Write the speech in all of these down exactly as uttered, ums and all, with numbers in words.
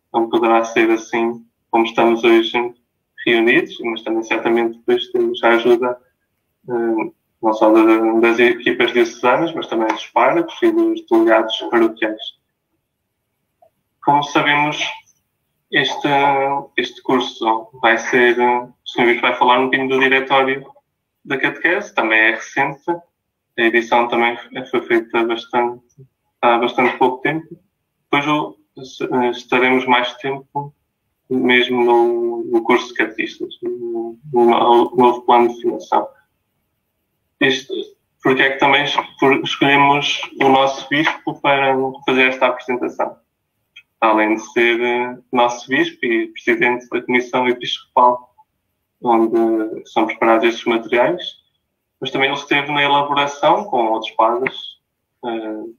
não poderá ser assim como estamos hoje reunidos, mas também certamente depois temos a ajuda uh, não só das, das equipas diocesanas, mas também dos párocos e dos delegados paroquiais. Como sabemos, este, este curso vai ser, o senhor Bispo vai falar um bocadinho do diretório da catequese, também é recente, a edição também foi feita bastante, há bastante pouco tempo. Depois estaremos mais tempo mesmo no, no curso de catequistas, no, no novo plano de formação. Isto, porque é que também escolhemos o nosso bispo para fazer esta apresentação? Além de ser nosso bispo e presidente da Comissão Episcopal, onde são preparados estes materiais, mas também ele esteve na elaboração com outros padres, uh,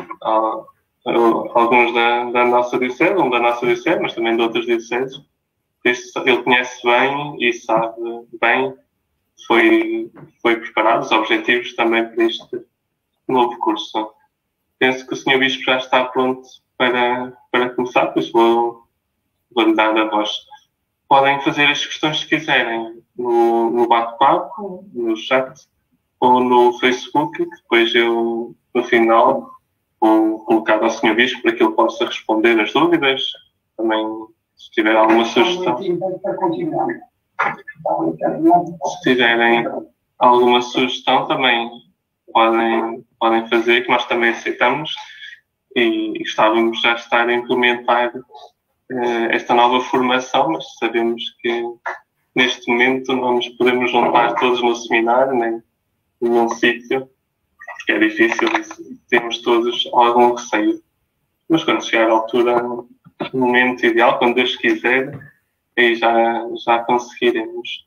alguns da, da nossa diocese, um da nossa diocese, mas também de outras dioceses. Ele conhece bem e sabe bem, foi, foi preparado os objetivos também para este novo curso. Penso que o senhor Bispo já está pronto para, para começar, por isso vou, vou-lhe dar a voz. Podem fazer as questões se quiserem no, no bate-papo, no chat ou no Facebook, que depois eu, no final, vou colocar ao senhor Bispo para que ele possa responder as dúvidas. Também, se tiver alguma sugestão. Se tiverem alguma sugestão, também podem, podem fazer, que nós também aceitamos. E estávamos já a estar a implementar uh, esta nova formação, mas sabemos que neste momento não nos podemos juntar todos no seminário, nem em nenhum sítio, porque é difícil, temos todos algum receio. Mas quando chegar à altura, no momento ideal, quando Deus quiser, aí já, já conseguiremos.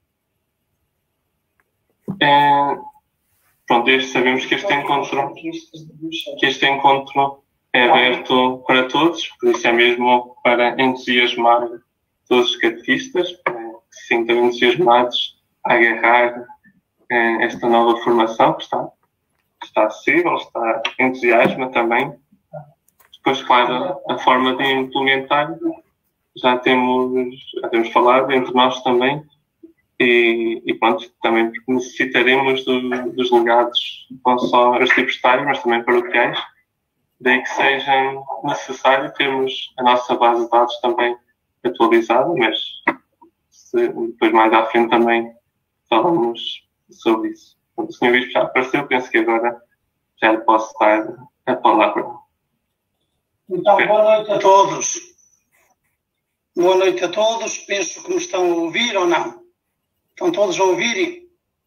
É, pronto, este, sabemos que este encontro, que este encontro é aberto para todos, por isso é mesmo para entusiasmar todos os catequistas, que se sintam entusiasmados a agarrar é, esta nova formação que está, está acessível, está entusiasma também. Depois, claro, a forma de implementar, já temos, já temos falado entre nós também, e, e pronto, também necessitaremos do, dos legados, não só arciprestários, mas também paroquiais, daí que seja necessário termos a nossa base de dados também atualizada, mas se, depois mais à frente também falamos sobre isso. O senhor Bispo já apareceu, penso que agora já lhe posso dar a palavra. Então, boa noite a todos. Boa noite a todos. Penso que me estão a ouvir ou não. Estão todos a ouvirem?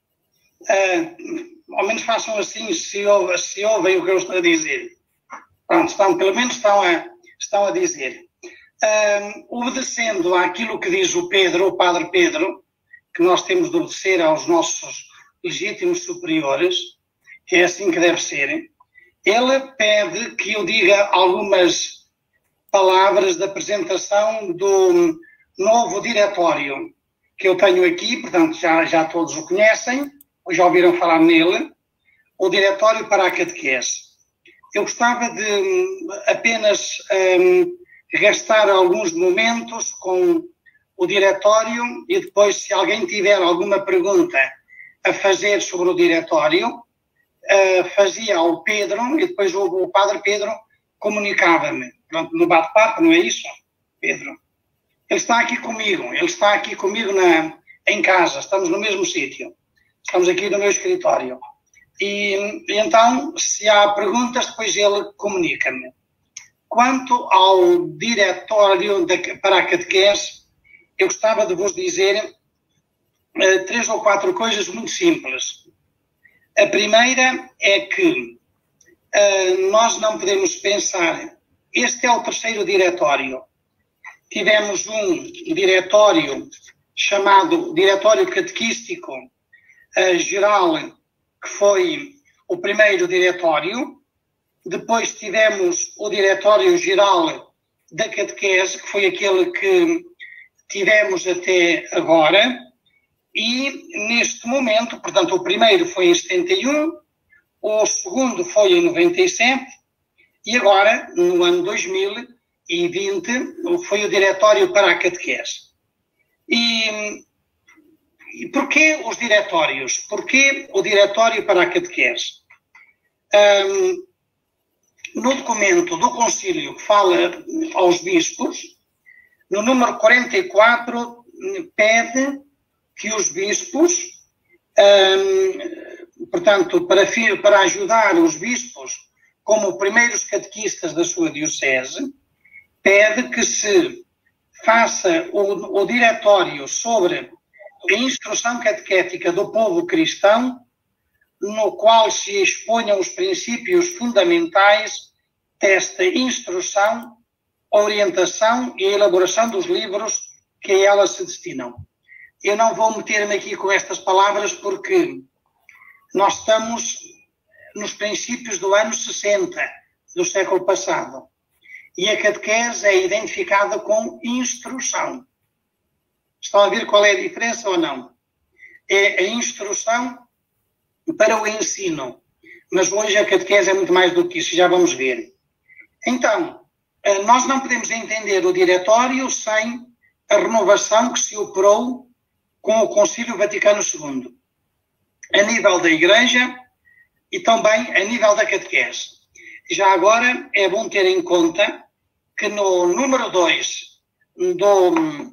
Uh, ao menos façam assim, se, ouve, se ouvem o que eu estou a dizer. Pronto, estão, pelo menos estão a, estão a dizer. Uh, obedecendo àquilo que diz o Pedro, o Padre Pedro, que nós temos de obedecer aos nossos legítimos superiores, que é assim que deve ser. Ele pede que eu diga algumas palavras da apresentação do novo diretório que eu tenho aqui, portanto já, já todos o conhecem, ou já ouviram falar nele, o Diretório para a Catequese. Eu gostava de apenas um, gastar alguns momentos com o Diretório e depois, se alguém tiver alguma pergunta a fazer sobre o Diretório, uh, fazia ao Pedro e depois o, o Padre Pedro comunicava-me. No bate-papo, não é isso, Pedro? Ele está aqui comigo, ele está aqui comigo na, em casa, estamos no mesmo sítio. Estamos aqui no meu escritório. E, e então, se há perguntas, depois ele comunica-me. Quanto ao diretório de, para a catequese, eu gostava de vos dizer uh, três ou quatro coisas muito simples. A primeira é que uh, nós não podemos pensar, este é o terceiro diretório. Tivemos um diretório chamado Diretório Catequístico uh, Geral, que foi o primeiro diretório. Depois tivemos o Diretório Geral da Catequese, que foi aquele que tivemos até agora. E neste momento, portanto, o primeiro foi em setenta e um, o segundo foi em noventa e sete, e agora, no ano dois mil, e vinte foi o diretório para a catequese. E, e porquê os diretórios? Porquê o diretório para a catequese? Um, no documento do concílio que fala aos bispos, no número quarenta e quatro, pede que os bispos, um, portanto, para, para ajudar os bispos como primeiros catequistas da sua diocese, pede que se faça o, o diretório sobre a instrução catequética do povo cristão, no qual se exponham os princípios fundamentais desta instrução, orientação e elaboração dos livros que a ela se destinam. Eu não vou meter-me aqui com estas palavras porque nós estamos nos princípios do ano sessenta do século passado e a catequese é identificada com instrução. Estão a ver qual é a diferença ou não? É a instrução para o ensino, mas hoje a catequese é muito mais do que isso, já vamos ver. Então, nós não podemos entender o diretório sem a renovação que se operou com o Concílio Vaticano segundo, a nível da Igreja e também a nível da catequese. Já agora é bom ter em conta que no número dois do,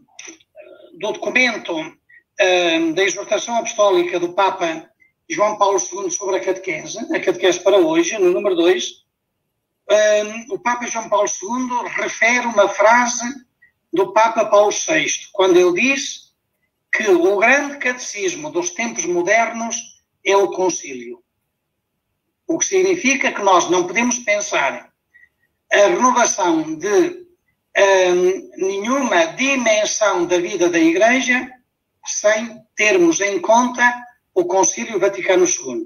do documento uh, da exortação apostólica do Papa João Paulo segundo sobre a catequese, a catequese para hoje, no número dois, uh, o Papa João Paulo segundo refere uma frase do Papa Paulo sexto, quando ele diz que o grande catecismo dos tempos modernos é o concílio. O que significa que nós não podemos pensar a renovação de um, nenhuma dimensão da vida da Igreja sem termos em conta o Concílio Vaticano segundo.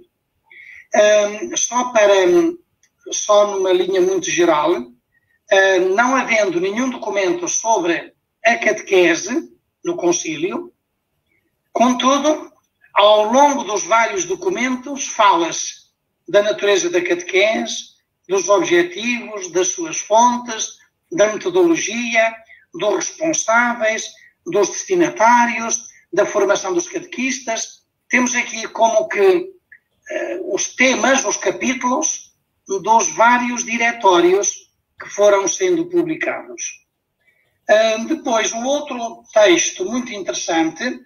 Um, só para, só numa linha muito geral, um, não havendo nenhum documento sobre a catequese no concílio, contudo, ao longo dos vários documentos, fala-se da natureza da catequese, dos objetivos, das suas fontes, da metodologia, dos responsáveis, dos destinatários, da formação dos catequistas. Temos aqui como que uh, os temas, os capítulos dos vários diretórios que foram sendo publicados. Uh, depois, um outro texto muito interessante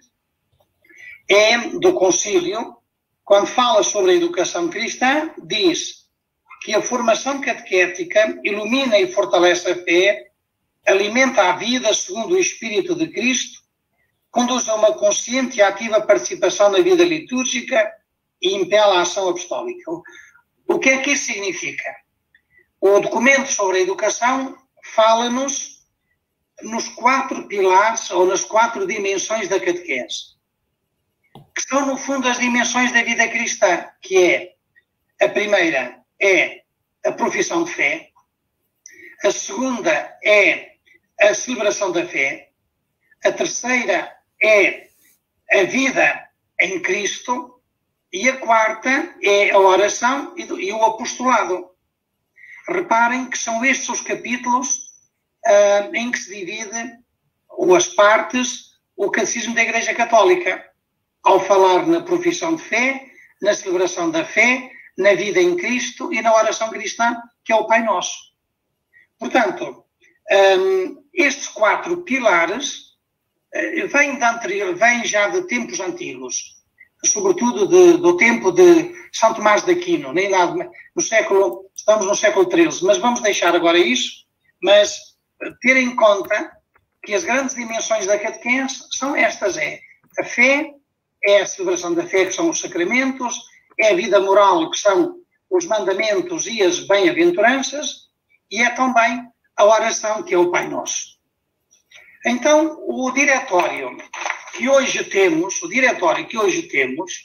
é do concílio, quando fala sobre a educação cristã, diz que a formação catequética ilumina e fortalece a fé, alimenta a vida segundo o Espírito de Cristo, conduz a uma consciente e ativa participação na vida litúrgica e impela a ação apostólica. O que é que isso significa? O documento sobre a educação fala-nos nos quatro pilares ou nas quatro dimensões da catequese, que são, no fundo, as dimensões da vida cristã, que é, a primeira é a profissão de fé, a segunda é a celebração da fé, a terceira é a vida em Cristo e a quarta é a oração e o apostolado. Reparem que são estes os capítulos uh, em que se divide, ou as partes, o catecismo da Igreja Católica, ao falar na profissão de fé, na celebração da fé, na vida em Cristo e na oração cristã, que é o Pai Nosso. Portanto, um, estes quatro pilares uh, vêm, de anterior, vêm já de tempos antigos, sobretudo de, do tempo de São Tomás de Aquino, nem nada, no século, estamos no século treze, mas vamos deixar agora isso, mas ter em conta que as grandes dimensões da catequese são estas, é a fé, é a celebração da fé, que são os sacramentos, é a vida moral, que são os mandamentos e as bem-aventuranças, e é também a oração, que é o Pai Nosso. Então, o diretório que hoje temos, o diretório que hoje temos,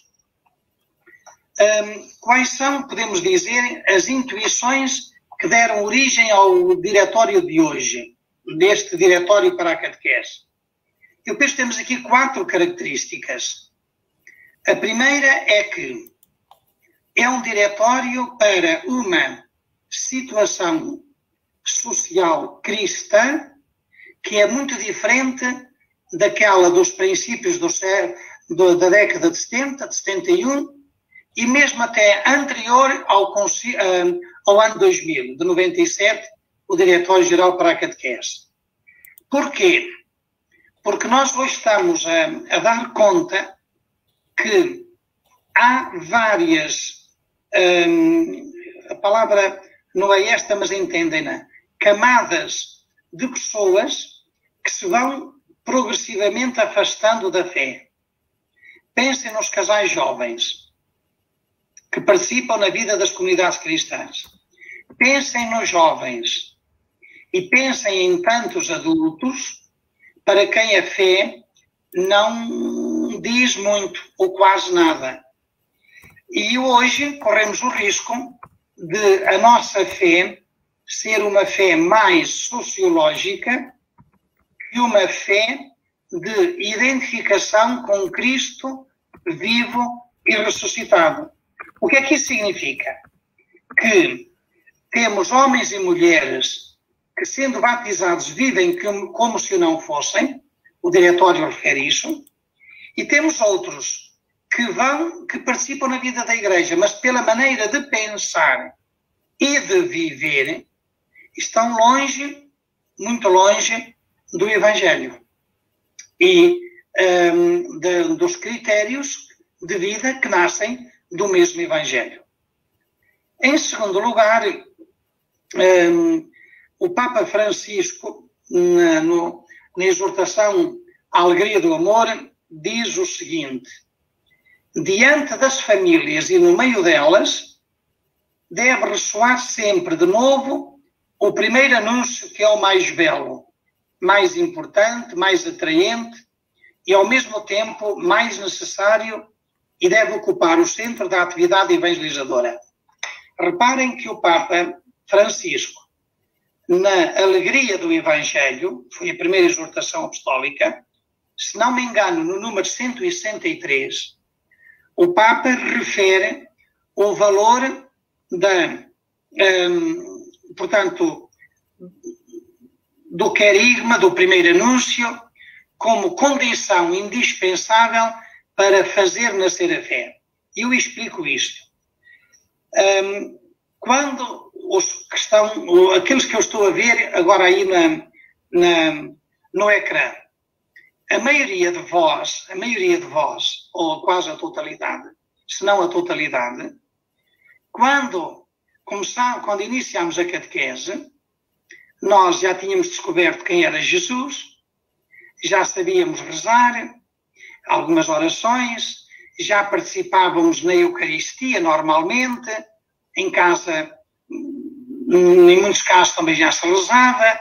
um, quais são, podemos dizer, as intuições que deram origem ao diretório de hoje, deste diretório para a catequese? Eu penso que temos aqui quatro características. A primeira é que é um diretório para uma situação social cristã que é muito diferente daquela dos princípios do, do, da década de setenta, de setenta e um, e mesmo até anterior ao, ao ano dois mil, de noventa e sete, o Diretório-Geral para a Catequese. Porquê? Porque nós hoje estamos a, a dar conta que há várias, hum, a palavra não é esta, mas entendem-na, camadas de pessoas que se vão progressivamente afastando da fé. Pensem nos casais jovens que participam na vida das comunidades cristãs. Pensem nos jovens e pensem em tantos adultos para quem a fé não diz muito ou quase nada. E hoje corremos o risco de a nossa fé ser uma fé mais sociológica que uma fé de identificação com Cristo vivo e ressuscitado. O que é que isso significa? Que temos homens e mulheres que, sendo batizados, vivem como se não fossem, o Diretório refere isso, e temos outros que vão, que participam na vida da Igreja, mas pela maneira de pensar e de viver, estão longe, muito longe do Evangelho e um, de, dos critérios de vida que nascem do mesmo Evangelho. Em segundo lugar, um, o Papa Francisco, na, no, na exortação à alegria do amor, diz o seguinte: diante das famílias e no meio delas, deve ressoar sempre de novo o primeiro anúncio, que é o mais belo, mais importante, mais atraente e, ao mesmo tempo, mais necessário, e deve ocupar o centro da atividade evangelizadora. Reparem que o Papa Francisco, na alegria do Evangelho, foi a primeira exortação apostólica, se não me engano, no número cento e sessenta e três, o Papa refere o valor da, um, portanto, do querigma, do primeiro anúncio, como condição indispensável para fazer nascer a fé. E eu explico isto. Um, quando os que estão, aqueles que eu estou a ver agora aí na, na, no ecrã, a maioria de vós, a maioria de vós, ou quase a totalidade, se não a totalidade, quando começamos, quando iniciamos a catequese, nós já tínhamos descoberto quem era Jesus, já sabíamos rezar, algumas orações, já participávamos na Eucaristia normalmente, em casa, em muitos casos também já se rezava.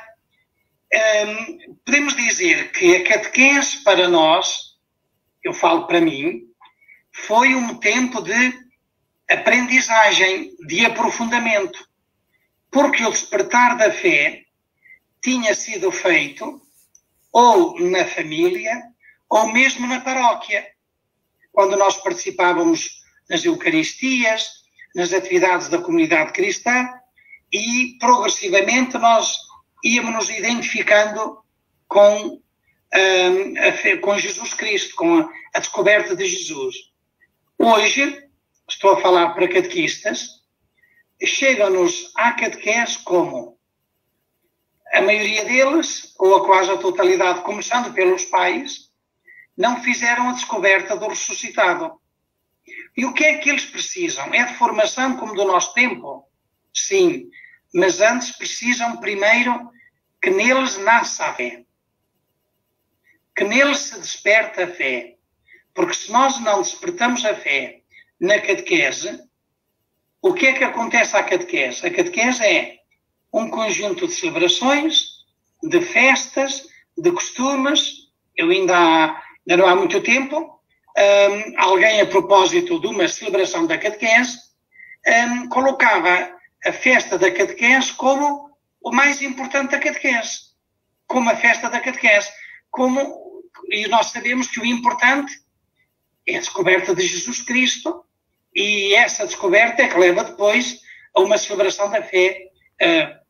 Um, podemos dizer que a catequese para nós, eu falo para mim, foi um tempo de aprendizagem, de aprofundamento, porque o despertar da fé tinha sido feito ou na família ou mesmo na paróquia, quando nós participávamos nas Eucaristias, nas atividades da comunidade cristã, e progressivamente nós íamos nos identificando com, um, a fé, com Jesus Cristo, com a, a descoberta de Jesus. Hoje, estou a falar para catequistas, chegam-nos à catequese como a maioria deles, ou a quase a totalidade, começando pelos pais, não fizeram a descoberta do ressuscitado. E o que é que eles precisam? É de formação como do nosso tempo? Sim, mas antes precisam primeiro que neles nasça a fé. Que neles se desperta a fé. Porque se nós não despertamos a fé na catequese, o que é que acontece à catequese? A catequese é um conjunto de celebrações, de festas, de costumes. Eu ainda há, ainda não há muito tempo, um, alguém a propósito de uma celebração da catequese, um, colocava a festa da catequese como o mais importante da catequese, como a festa da catequese, como, e nós sabemos que o importante é a descoberta de Jesus Cristo, e essa descoberta é que leva depois a uma celebração da fé uh,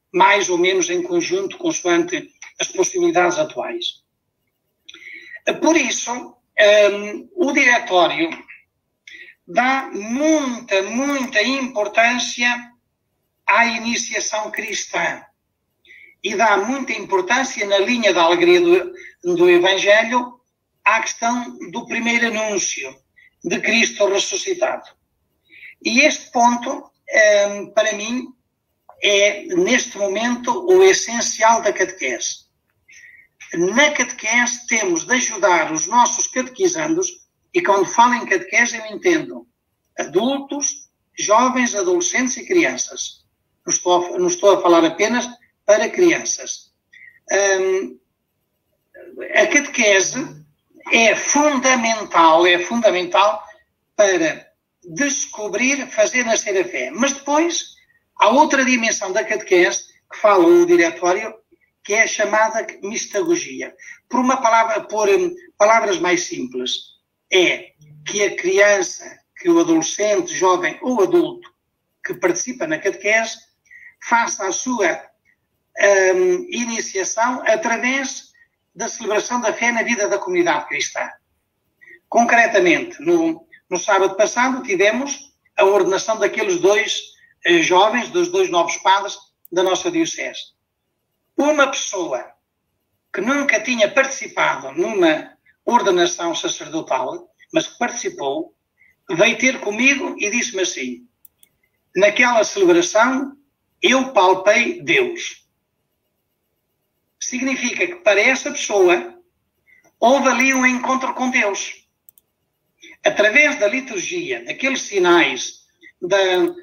mais ou menos em conjunto, consoante as possibilidades atuais. Por isso, um, o diretório dá muita, muita importância à iniciação cristã e dá muita importância na linha da alegria do, do Evangelho à questão do primeiro anúncio de Cristo ressuscitado. E este ponto, um, para mim, é, neste momento, o essencial da catequese. Na catequese temos de ajudar os nossos catequizandos, e quando falo em catequese eu entendo adultos, jovens, adolescentes e crianças. Não estou a, não estou a falar apenas para crianças. Um, a catequese é fundamental, é fundamental para descobrir, fazer nascer a fé. Mas depois há outra dimensão da catequese que fala o diretório, que é a chamada mistagogia. Por uma palavra, por um, palavras mais simples, é que a criança, que o adolescente, jovem ou adulto que participa na catequese faça a sua um, iniciação através da celebração da fé na vida da comunidade cristã. Concretamente, no, no sábado passado tivemos a ordenação daqueles dois eh, jovens, dos dois novos padres da nossa diocese. Uma pessoa que nunca tinha participado numa ordenação sacerdotal, mas que participou, veio ter comigo e disse-me assim: naquela celebração eu palpei Deus. Significa que para essa pessoa houve ali um encontro com Deus. Através da liturgia, daqueles sinais da,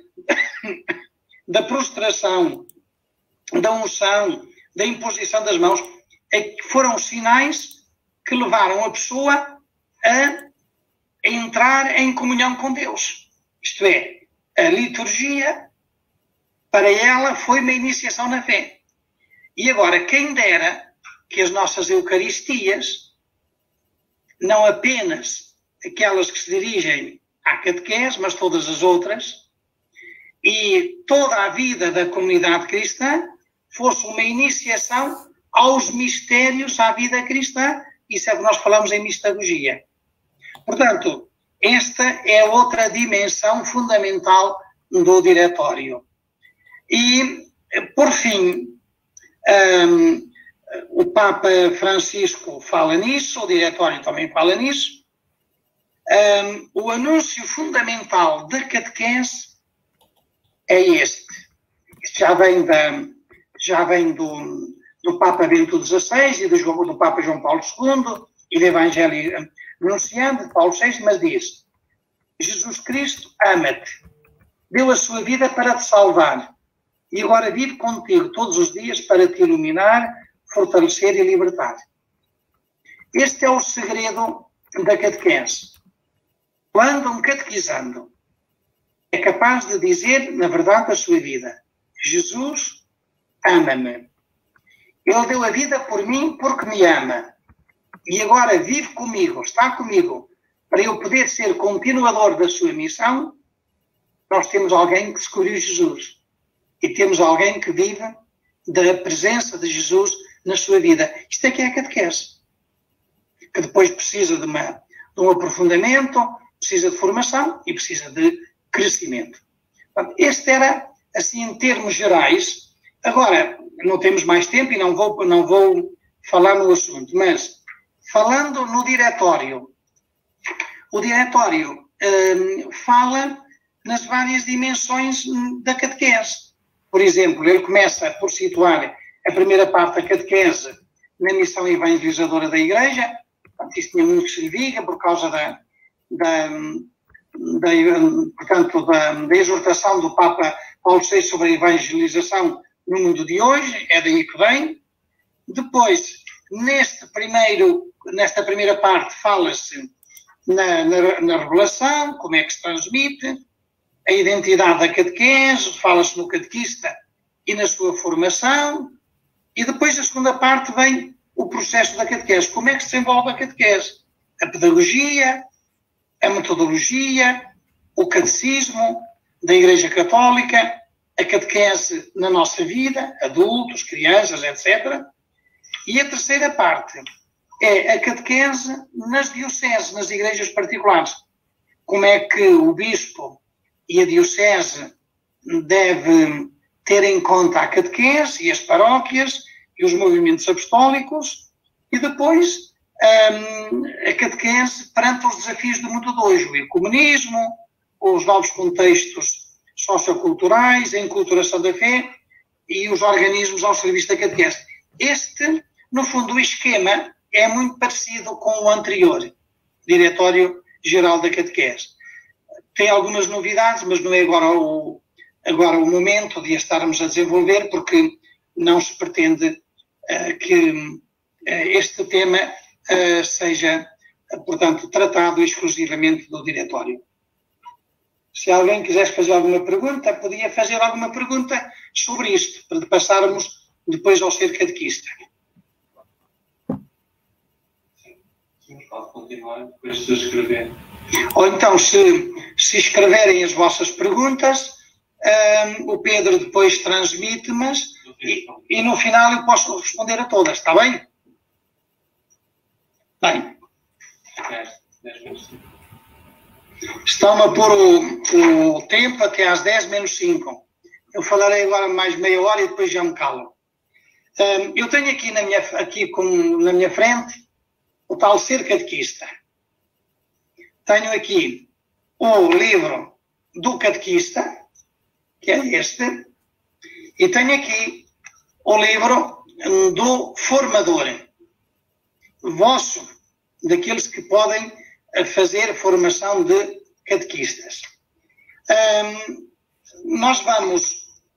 da prostração, da unção, da imposição das mãos, foram sinais que levaram a pessoa a entrar em comunhão com Deus. Isto é, a liturgia, para ela, foi uma iniciação na fé. E agora, quem dera que as nossas Eucaristias, não apenas aquelas que se dirigem à catequese, mas todas as outras, e toda a vida da comunidade cristã, fosse uma iniciação aos mistérios à vida cristã. Isso é o que nós falamos em mistagogia. Portanto, esta é outra dimensão fundamental do diretório. E, por fim, um, o Papa Francisco fala nisso, o diretório também fala nisso. Um, o anúncio fundamental da catequese é este. Isto já vem, da, já vem do, do Papa Bento dezasseis e do, do Papa João Paulo segundo e do Evangelho anunciando de Paulo sexto, mas diz: Jesus Cristo ama-te, deu a sua vida para te salvar e agora vive contigo todos os dias para te iluminar, fortalecer e libertar. Este é o segredo da catequese. Quando um catequizando é capaz de dizer, na verdade, a sua vida: Jesus ama-me. Ele deu a vida por mim porque me ama. E agora vive comigo, está comigo, para eu poder ser continuador da sua missão. Nós temos alguém que descobriu Jesus. E temos alguém que vive da presença de Jesus na sua vida. Isto é que é a catequese. Que depois precisa de, uma, de um aprofundamento, precisa de formação e precisa de crescimento. Portanto, este era, assim, em termos gerais. Agora, não temos mais tempo e não vou, não vou falar no assunto, mas falando no diretório, o diretório hum, fala nas várias dimensões da catequese. Por exemplo, ele começa por situar a primeira parte da catequese na missão evangelizadora da Igreja. Portanto, isso tinha muito que se lhe diga por causa da, da, da, portanto, da, da exortação do Papa Paulo sexto sobre a evangelização no mundo de hoje. É daí que vem. Depois, neste primeiro, nesta primeira parte, fala-se na, na, na revelação, como é que se transmite, a identidade da catequese, fala-se no catequista e na sua formação, e depois a segunda parte vem o processo da catequese. Como é que se desenvolve a catequese? A pedagogia, a metodologia, o catecismo da Igreja Católica, a catequese na nossa vida, adultos, crianças, etcétera. E a terceira parte é a catequese nas dioceses, nas igrejas particulares. Como é que o bispo e a diocese deve ter em conta a catequese e as paróquias e os movimentos apostólicos, e depois um, a catequese perante os desafios do mundo de hoje, o ecumenismo, os novos contextos socioculturais, a enculturação da fé e os organismos ao serviço da catequese. Este, no fundo, o esquema é muito parecido com o anterior, Diretório-Geral da Catequese. Tem algumas novidades, mas não é agora o, agora o momento de a estarmos a desenvolver, porque não se pretende uh, que uh, este tema uh, seja, uh, portanto, tratado exclusivamente do Diretório. Se alguém quisesse fazer alguma pergunta, podia fazer alguma pergunta sobre isto, para passarmos depois ao ser catequista. Pode continuar depois de escrever. Ou então, se, se escreverem as vossas perguntas, um, o Pedro depois transmite-mas e, e no final eu posso responder a todas, está bem? Bem. Estão-me a pôr o, o tempo até às dez menos cinco. Eu falarei agora mais meia hora e depois já me calo. Um, eu tenho aqui, na minha, aqui com, na minha frente o tal Ser Catequista. Tenho aqui o livro do Catequista, que é este, e tenho aqui o livro do Formador, vosso, daqueles que podem fazer formação de catequistas. Um, nós vamos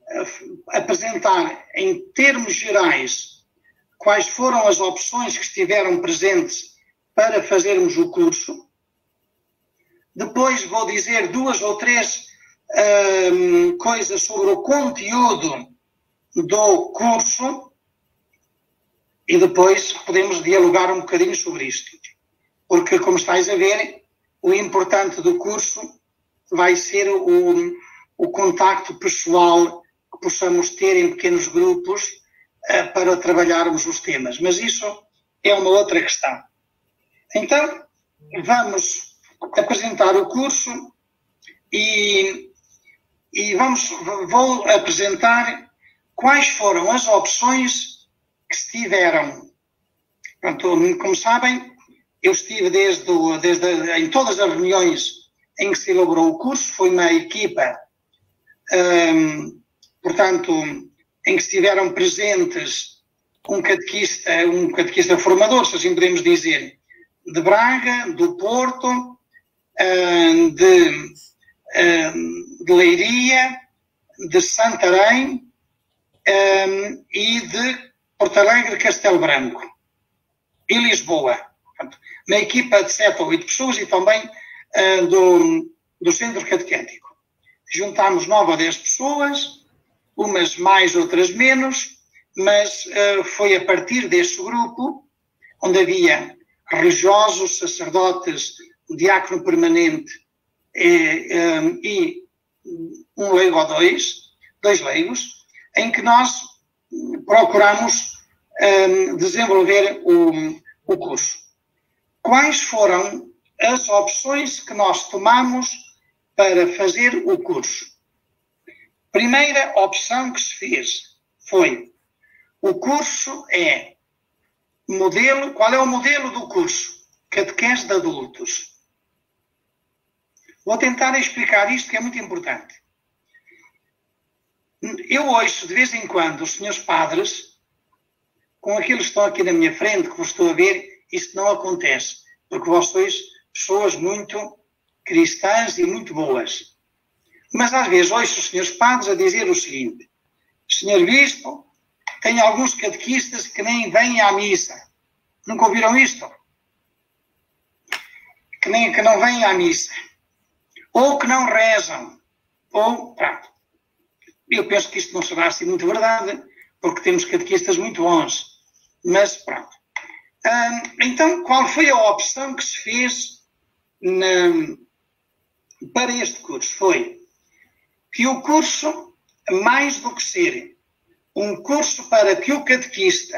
apresentar, em termos gerais, quais foram as opções que estiveram presentes para fazermos o curso. Depois vou dizer duas ou três um, coisas sobre o conteúdo do curso e depois podemos dialogar um bocadinho sobre isto. Porque, como estáis a ver, o importante do curso vai ser o, o contacto pessoal que possamos ter em pequenos grupos uh, para trabalharmos os temas. Mas isso é uma outra questão. Então, vamos apresentar o curso e, e vamos, vou apresentar quais foram as opções que se tiveram. Pronto, como sabem, eu estive desde, o, desde a, em todas as reuniões em que se elaborou o curso, foi uma equipa, um, portanto, em que estiveram presentes um catequista, um catequista formador, se assim podemos dizer, de Braga, do Porto, um, de, um, de Leiria, de Santarém um, e de Porto Alegre, Castelo Branco e Lisboa. Portanto, uma equipa de sete ou oito pessoas e também uh, do, do Centro Catequético. Juntámos nove ou dez pessoas, umas mais, outras menos, mas uh, foi a partir deste grupo, onde havia religiosos, sacerdotes, diácono permanente e, um, e um leigo ou dois, dois leigos, em que nós procuramos um, desenvolver o, o curso. Quais foram as opções que nós tomamos para fazer o curso? Primeira opção que se fez foi: o curso é modelo. Qual é o modelo do curso? Catequese de adultos. Vou tentar explicar isto, que é muito importante. Eu ouço de vez em quando os senhores padres, com aqueles que estão aqui na minha frente, que vos estou a ver, isto não acontece, porque vós sois pessoas muito cristãs e muito boas. Mas às vezes ouço os senhores padres a dizer o seguinte: senhor Bispo, tem alguns catequistas que nem vêm à missa. Nunca ouviram isto? Que, nem, que não vêm à missa. Ou que não rezam. Ou, pronto. Eu penso que isto não será assim muito verdade, porque temos catequistas muito bons. Mas, pronto. Hum, então, qual foi a opção que se fez na, para este curso? Foi que o curso mais do que ser um curso para que o catequista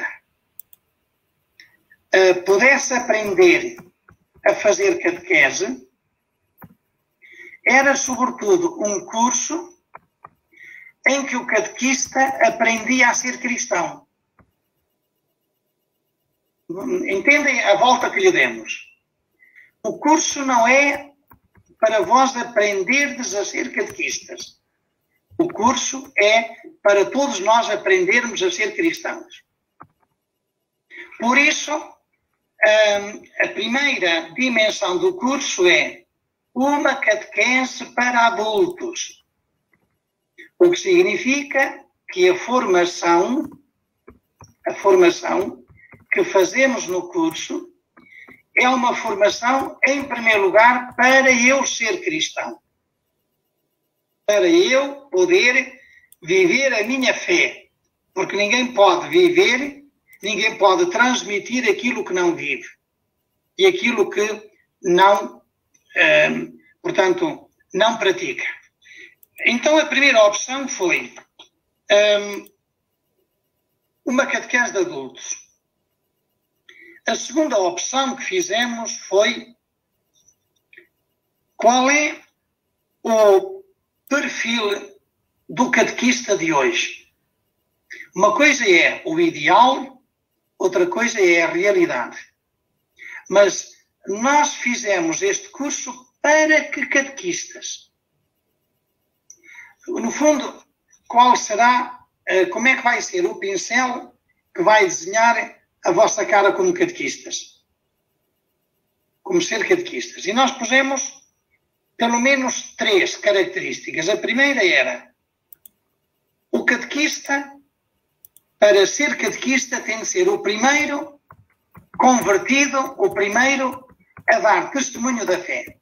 uh, pudesse aprender a fazer catequese, era sobretudo um curso em que o catequista aprendia a ser cristão. Entendem a volta que lhe demos? O curso não é para vós aprenderdes a ser catequistas. O curso é para todos nós aprendermos a ser cristãos. Por isso, a primeira dimensão do curso é uma catequese para adultos. O que significa que a formação, a formação que fazemos no curso é uma formação, em primeiro lugar, para eu ser cristão. Para eu poder viver a minha fé. Porque ninguém pode viver, ninguém pode transmitir aquilo que não vive. E aquilo que não, hum, portanto, não pratica. Então, a primeira opção foi hum, uma catequese de adultos. A segunda opção que fizemos foi qual é o perfil do catequista de hoje. Uma coisa é o ideal, outra coisa é a realidade. Mas nós fizemos este curso para que catequistas? No fundo, qual será, como é que vai ser o pincel que vai desenhar a vossa cara como catequistas? Como ser catequistas. E nós pusemos pelo menos três características. A primeira era o catequista, para ser catequista, tem de ser o primeiro convertido, o primeiro a dar testemunho da fé.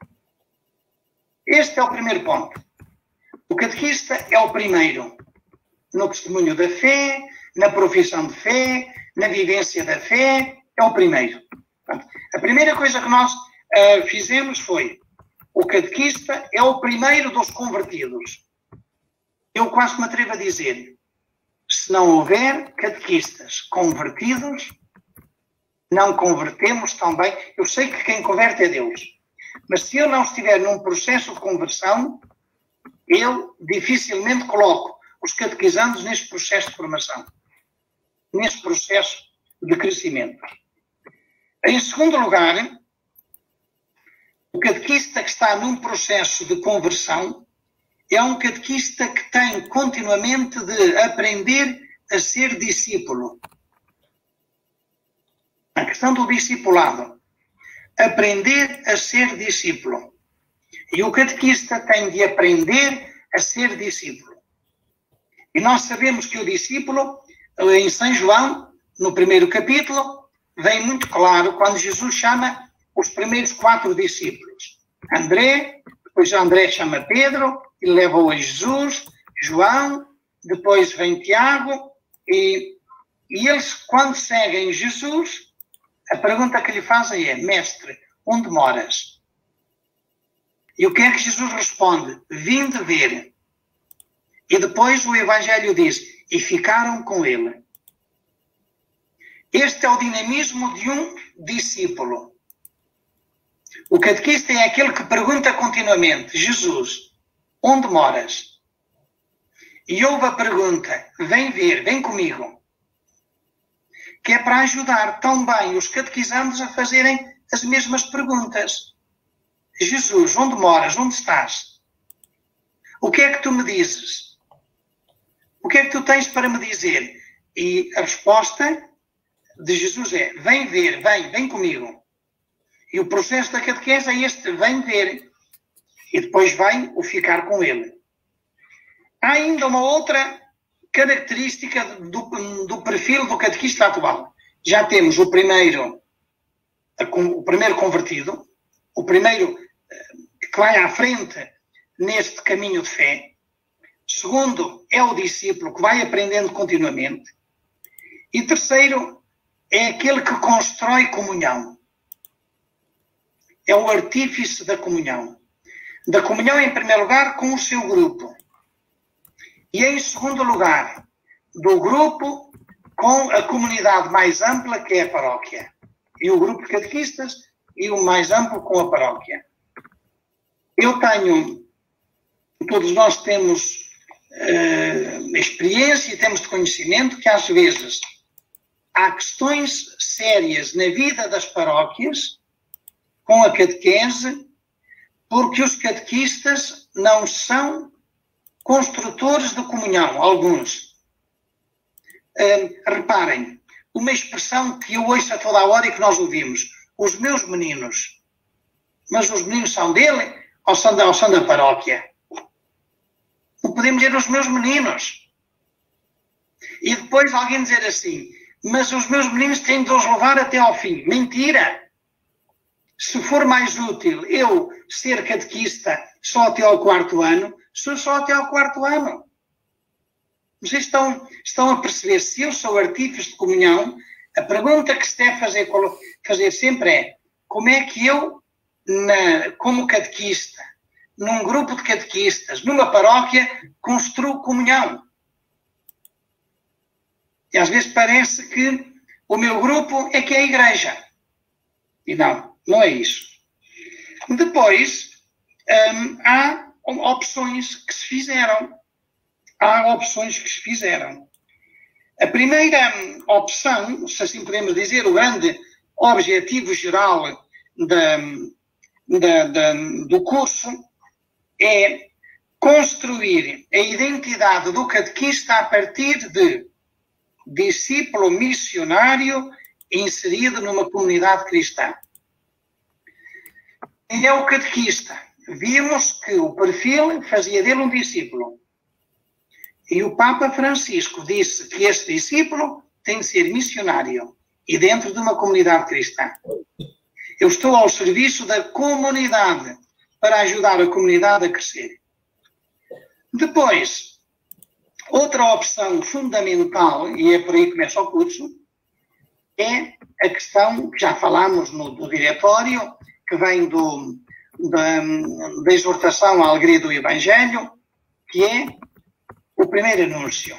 Este é o primeiro ponto. O catequista é o primeiro no testemunho da fé, na profissão de fé, na vivência da fé, é o primeiro. A primeira coisa que nós uh, fizemos foi o catequista é o primeiro dos convertidos. Eu quase me atrevo a dizer, se não houver catequistas convertidos, não convertemos também. Eu sei que quem converte é Deus. Mas se eu não estiver num processo de conversão, eu dificilmente coloco os catequizandos neste processo de formação, neste processo de crescimento. Em segundo lugar, o catequista que está num processo de conversão é um catequista que tem continuamente de aprender a ser discípulo. A questão do discipulado. Aprender a ser discípulo. E o catequista tem de aprender a ser discípulo. E nós sabemos que o discípulo, em São João, no primeiro capítulo, vem muito claro quando Jesus chama os primeiros quatro discípulos. André, depois André chama Pedro e leva-o a Jesus, João, depois vem Tiago, e, e eles, quando seguem Jesus, a pergunta que lhe fazem é: Mestre, onde moras? E o que é que Jesus responde? Vim de ver. E depois o Evangelho diz: e ficaram com ele. Este é o dinamismo de um discípulo. O catequista é aquele que pergunta continuamente: Jesus, onde moras? E ouve a pergunta: vem ver, vem comigo. Que é para ajudar também os catequizandos a fazerem as mesmas perguntas. Jesus, onde moras? Onde estás? O que é que tu me dizes? O que é que tu tens para me dizer? E a resposta de Jesus é: vem ver, vem, vem comigo. E o processo da catequese é este: vem ver. E depois vem o ficar com ele. Há ainda uma outra característica do, do perfil do catequista atual. Já temos o primeiro, o primeiro convertido, o primeiro que vai à frente neste caminho de fé. Segundo, é o discípulo que vai aprendendo continuamente. E terceiro, é aquele que constrói comunhão. É o artífice da comunhão. Da comunhão, em primeiro lugar, com o seu grupo. E em segundo lugar, do grupo com a comunidade mais ampla, que é a paróquia. E o grupo de catequistas e o mais amplo com a paróquia. Eu tenho, todos nós temos uh, experiência e temos de conhecimento que às vezes há questões sérias na vida das paróquias com a catequese, porque os catequistas não são construtores de comunhão, alguns. Uh, reparem, uma expressão que eu ouço a toda a hora e que nós ouvimos, os meus meninos. Mas os meninos são dele ou são da, ou são da paróquia? Não podemos dizer os meus meninos. E depois alguém dizer assim, mas os meus meninos têm de os levar até ao fim. Mentira! Se for mais útil eu ser catequista só até ao quarto ano, sou só até ao quarto ano. Vocês estão, estão a perceber, se eu sou artífice de comunhão, a pergunta que se deve fazer, fazer sempre é, como é que eu, na, como catequista, num grupo de catequistas, numa paróquia, construo comunhão? E às vezes parece que o meu grupo é que é a igreja. E não, não é isso. Depois, hum, há opções que se fizeram. Há opções que se fizeram. A primeira opção, se assim podemos dizer, o grande objetivo geral da, da, da, do curso é construir a identidade do catequista a partir de discípulo missionário inserido numa comunidade cristã. Quem é o catequista? Vimos que o perfil fazia dele um discípulo. E o Papa Francisco disse que este discípulo tem de ser missionário e dentro de uma comunidade cristã. Eu estou ao serviço da comunidade para ajudar a comunidade a crescer. Depois, outra opção fundamental, e é por aí que começa o curso, é a questão que já falámos no, do diretório, que vem do, da, da exortação à alegria do Evangelho, que é o primeiro anúncio.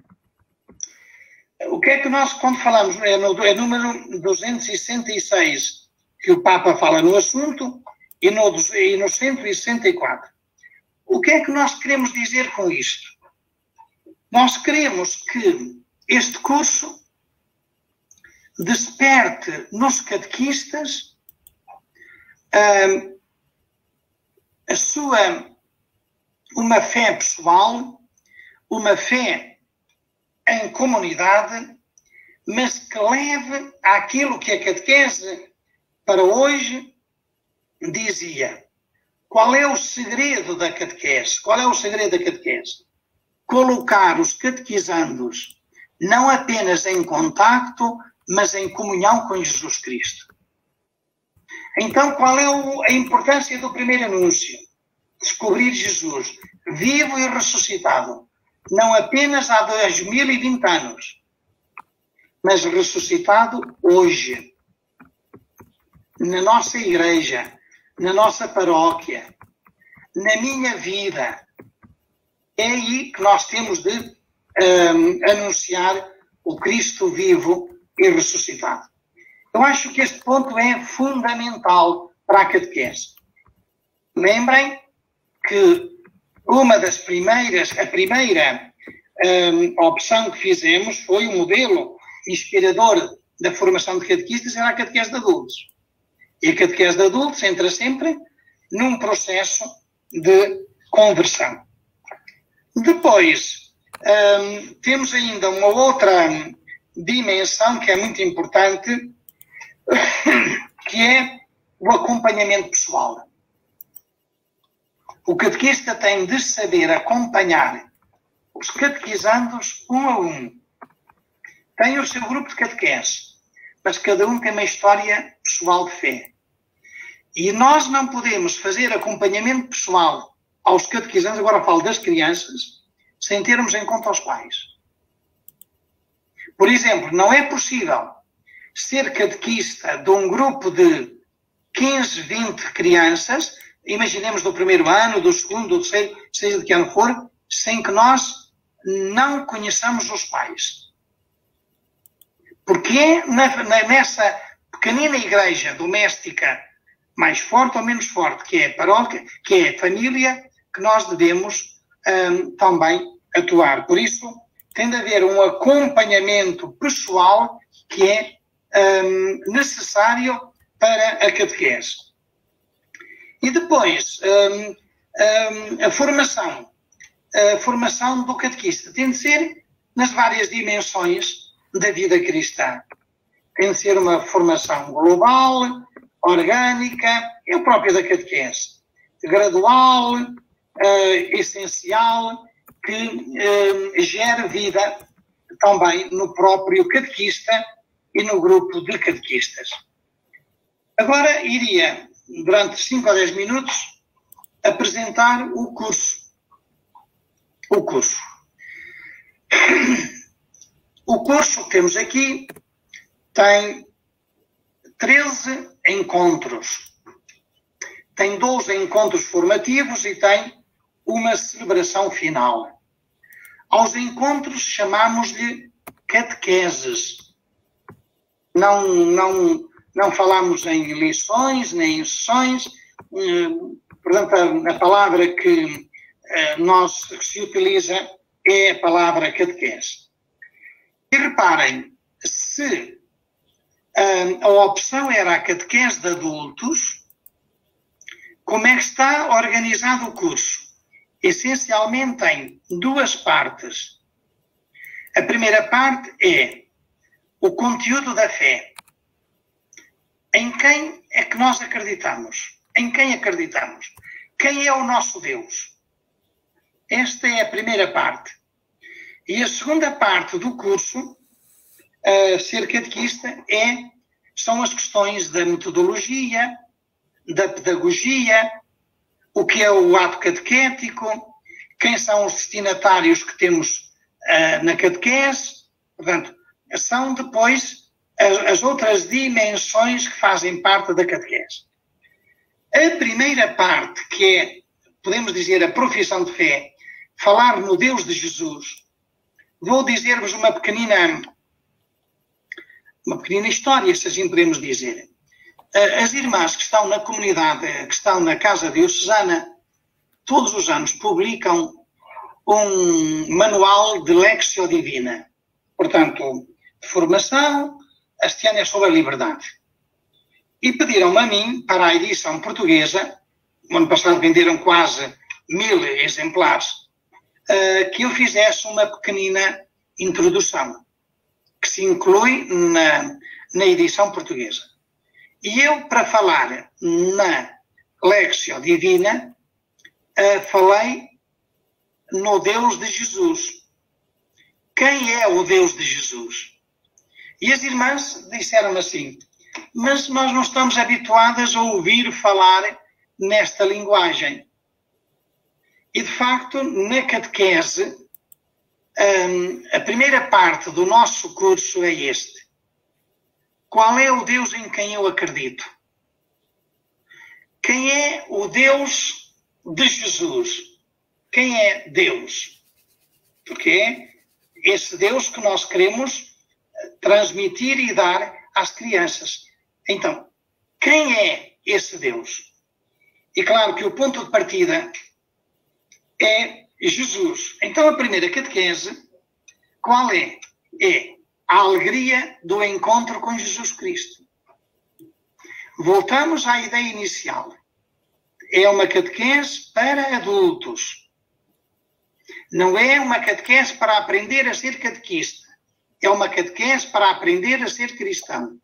O que é que nós, quando falamos, é no é número duzentos e sessenta e seis que o Papa fala no assunto e no, e no cento e sessenta e quatro. O que é que nós queremos dizer com isto? Nós queremos que este curso desperte nos catequistas uh, a sua, uma fé pessoal, uma fé em comunidade, mas que leve àquilo que a catequese para hoje dizia. Qual é o segredo da catequese? Qual é o segredo da catequese? Colocar os catequizandos não apenas em contacto, mas em comunhão com Jesus Cristo. Então, qual é o, a importância do primeiro anúncio? Descobrir Jesus, vivo e ressuscitado. Não apenas há dois mil e vinte anos, mas ressuscitado hoje. Na nossa igreja, na nossa paróquia, na minha vida. É aí que nós temos de um, anunciar o Cristo vivo e ressuscitado. Eu acho que este ponto é fundamental para a catequese. Lembrem que uma das primeiras, a primeira um, opção que fizemos foi o modelo inspirador da formação de catequistas, era a catequese de adultos. E a catequese de adultos entra sempre num processo de conversão. Depois, um, temos ainda uma outra dimensão que é muito importante, que é o acompanhamento pessoal. O catequista tem de saber acompanhar os catequizandos um a um. Tem o seu grupo de catequese, mas cada um tem uma história pessoal de fé. E nós não podemos fazer acompanhamento pessoal aos catequizandos, agora falo das crianças, sem termos em conta os pais. Por exemplo, não é possível ser catequista de um grupo de quinze, vinte crianças, imaginemos do primeiro ano, do segundo, do terceiro, seja de que ano for, sem que nós não conheçamos os pais. Porque é na, na, nessa pequenina igreja doméstica, mais forte ou menos forte, que é a paróquia, que é a família, que nós devemos um, também atuar. Por isso, tem de haver um acompanhamento pessoal que é um, necessário para a catequese. E depois, um, um, a formação. A formação do catequista tem de ser nas várias dimensões da vida cristã. Tem de ser uma formação global, orgânica, é o próprio da catequese. Gradual, uh, essencial, que uh, gere vida também no próprio catequista e no grupo de catequistas. Agora iria, durante cinco ou dez minutos, apresentar o curso. O curso. O curso que temos aqui tem treze encontros. Tem doze encontros formativos e tem uma celebração final. Aos encontros chamamos-lhe catequeses. Não, não, não falamos em lições, nem em sessões. Portanto, a, a palavra que nós, que se utiliza é a palavra catequese. E reparem, se a, a opção era a catequese de adultos, como é que está organizado o curso? Essencialmente tem duas partes. A primeira parte é o conteúdo da fé. Em quem é que nós acreditamos? Em quem acreditamos? Quem é o nosso Deus? Esta é a primeira parte. E a segunda parte do curso, uh, ser catequista, é, são as questões da metodologia, da pedagogia, o que é o ato catequético, quem são os destinatários que temos uh, na catequese. Portanto, são depois as, as outras dimensões que fazem parte da catequese. A primeira parte, que é, podemos dizer, a profissão de fé, falar no Deus de Jesus, vou dizer-vos uma pequenina, uma pequenina história, se assim podemos dizer. As irmãs que estão na comunidade, que estão na Casa Diocesana, todos os anos publicam um manual de Lectio Divina. Portanto, de formação, este ano é sobre a liberdade. E pediram-me a mim, para a edição portuguesa, no ano passado venderam quase mil exemplares, uh, que eu fizesse uma pequenina introdução, que se inclui na, na edição portuguesa. E eu, para falar na Lectio Divina, uh, falei no Deus de Jesus. Quem é o Deus de Jesus? E as irmãs disseram assim, mas nós não estamos habituadas a ouvir falar nesta linguagem. E, de facto, na catequese, um, a primeira parte do nosso curso é este. Qual é o Deus em quem eu acredito? Quem é o Deus de Jesus? Quem é Deus? Porque é esse Deus que nós queremos transmitir e dar às crianças. Então, quem é esse Deus? E claro que o ponto de partida é Jesus. Então, a primeira catequese, qual é? É a alegria do encontro com Jesus Cristo. Voltamos à ideia inicial. É uma catequese para adultos. Não é uma catequese para aprender a ser catequista. É uma catequese para aprender a ser cristão.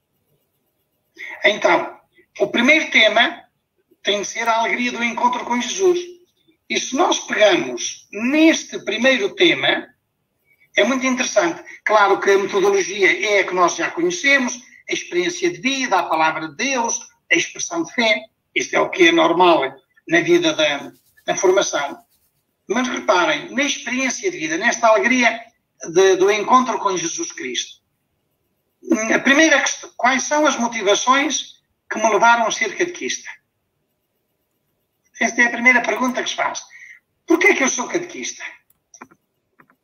Então, o primeiro tema tem de ser a alegria do encontro com Jesus. E se nós pegamos neste primeiro tema, é muito interessante. Claro que a metodologia é a que nós já conhecemos, a experiência de vida, a palavra de Deus, a expressão de fé. Isto é o que é normal na vida da, da formação. Mas reparem, na experiência de vida, nesta alegria de, do encontro com Jesus Cristo. A primeira questão, quais são as motivações que me levaram a ser catequista? Esta é a primeira pergunta que se faz. Porquê é que eu sou catequista?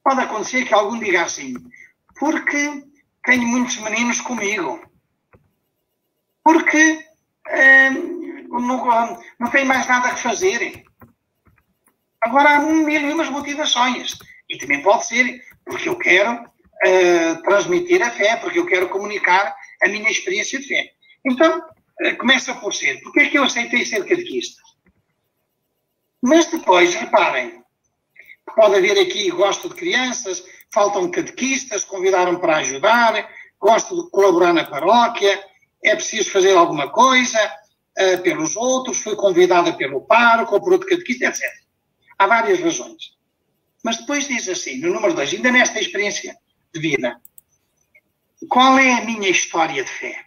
Pode acontecer que algum diga assim, porque tenho muitos meninos comigo, porque hum, não, não tenho mais nada a fazer. Agora há mil e umas motivações. E também pode ser porque eu quero uh, transmitir a fé, porque eu quero comunicar a minha experiência de fé. Então, uh, começa por ser, porque é que eu aceitei ser catequista? Mas depois, reparem, pode haver aqui, gosto de crianças, faltam catequistas, convidaram para ajudar, gosto de colaborar na paróquia, é preciso fazer alguma coisa uh, pelos outros, fui convidada pelo pároco ou por outro catequista, etcétera. Há várias razões. Mas depois diz assim, no número dois, ainda nesta experiência de vida, qual é a minha história de fé?